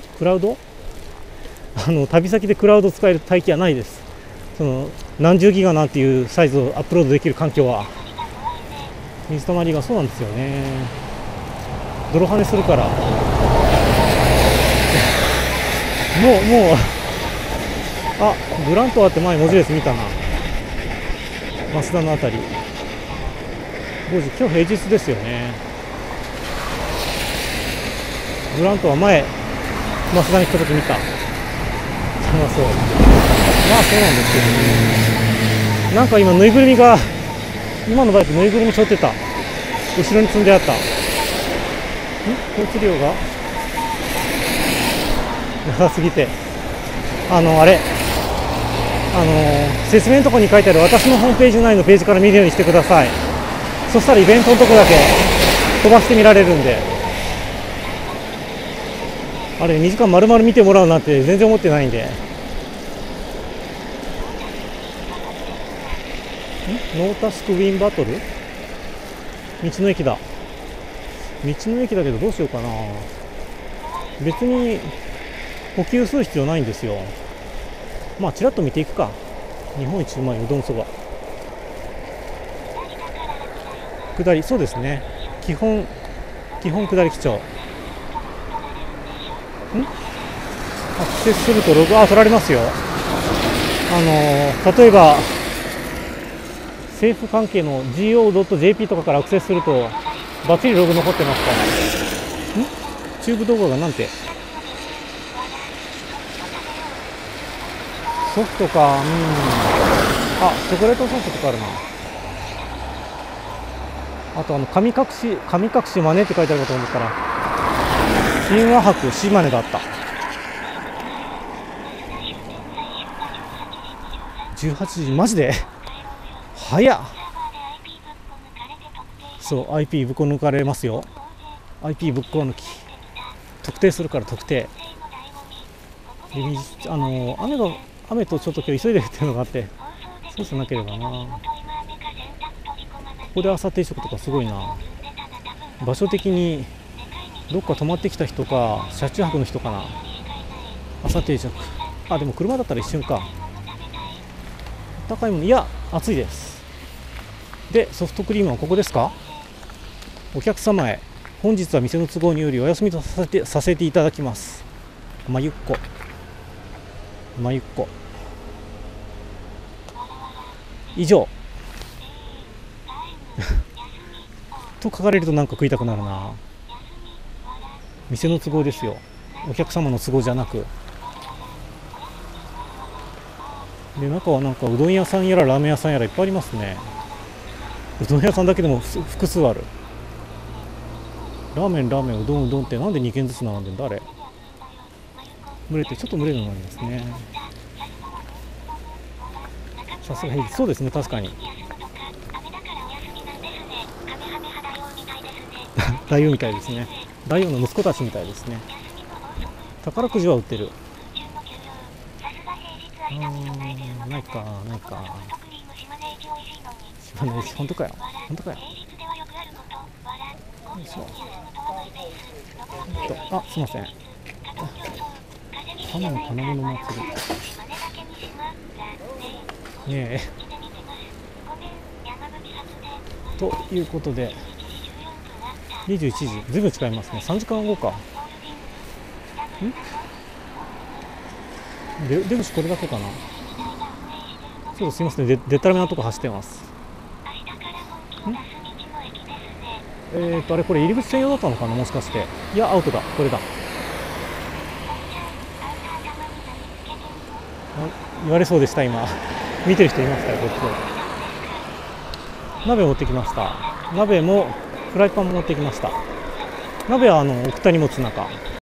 クラウド旅先でクラウド使える帯域はないです。その何十ギガなんていうサイズをアップロードできる環境は。水たまりがそうなんですよね。泥跳ねするから。もうあ、グラントアって前文字列見たな。増田のあたり5時、今日平日ですよね。グラントは前増田に来た時見た。そうそう、まあそうなんですけどね。なんか今ぬいぐるみが、今のバイクぬいぐるみ背負ってた。後ろに積んであった。交通量が長すぎて、あれ説明のところに書いてある私のホームページ内のページから見るようにしてください。そしたらイベントのとこだけ飛ばして見られるんで。あれ2時間丸々見てもらうなんて全然思ってないんで。ノータスクウィンバトル、道の駅だ。道の駅だけどどうしようかな。別に補給する必要ないんですよ。まあちらっと見ていくか。日本一うまいうどんそば下り、そうですね。基本下り基調。アクセスするとログ取られますよ。例えば政府関係の go.jp とかからアクセスするとバッチリログ残ってますから。チューブ動画がなんてソフトか。チョコレートソフトとかあるな。あと神隠しマネって書いてあるかと思ったら神話博島根だった。18時マジで早っ。そう、 IP ぶっこ抜かれますよ。 IP ぶっこ抜き特定するから。特定で雨とちょっと今日急いでるっていうのがあって、そうしなければな。 こで朝定食とかすごいな。場所的にどっか泊まってきた人か車中泊の人かな。朝定食、あ、でも車だったら一瞬か。高いもの、いや暑いです。でソフトクリームはここですか。お客様へ、本日は店の都合によりお休みとさせていただきます。まゆっこまゆっこ以上と書かれるとなんか食いたくなるな。店の都合ですよ、お客様の都合じゃなく。で中はなんかうどん屋さんやらラーメン屋さんやらいっぱいありますね。うどん屋さんだけでも複数ある。ラーメンうどんってなんで2軒ずつ並んでんだあれ。群れてちょっと群れるのがありますね。さすがにそうですね、確かに大王みたいですね。大王の息子たちみたいですね。宝くじは売ってる。ないかないか。島根本当かよ、本当かよ。よいしょ。あ、すいません。浜の金物祭りねえということで21時、ずいぶん近いますね。3時間後か。出口これだけかな。ちょっとすいません、でたらめなとこ走ってます。あれこれ入り口専用だったのかな、もしかして。いやアウトだ、これだ。言われそうでした。今見てる人いますから。こっち鍋持ってきました。鍋もフライパンも持ってきました。鍋は送った荷物の中。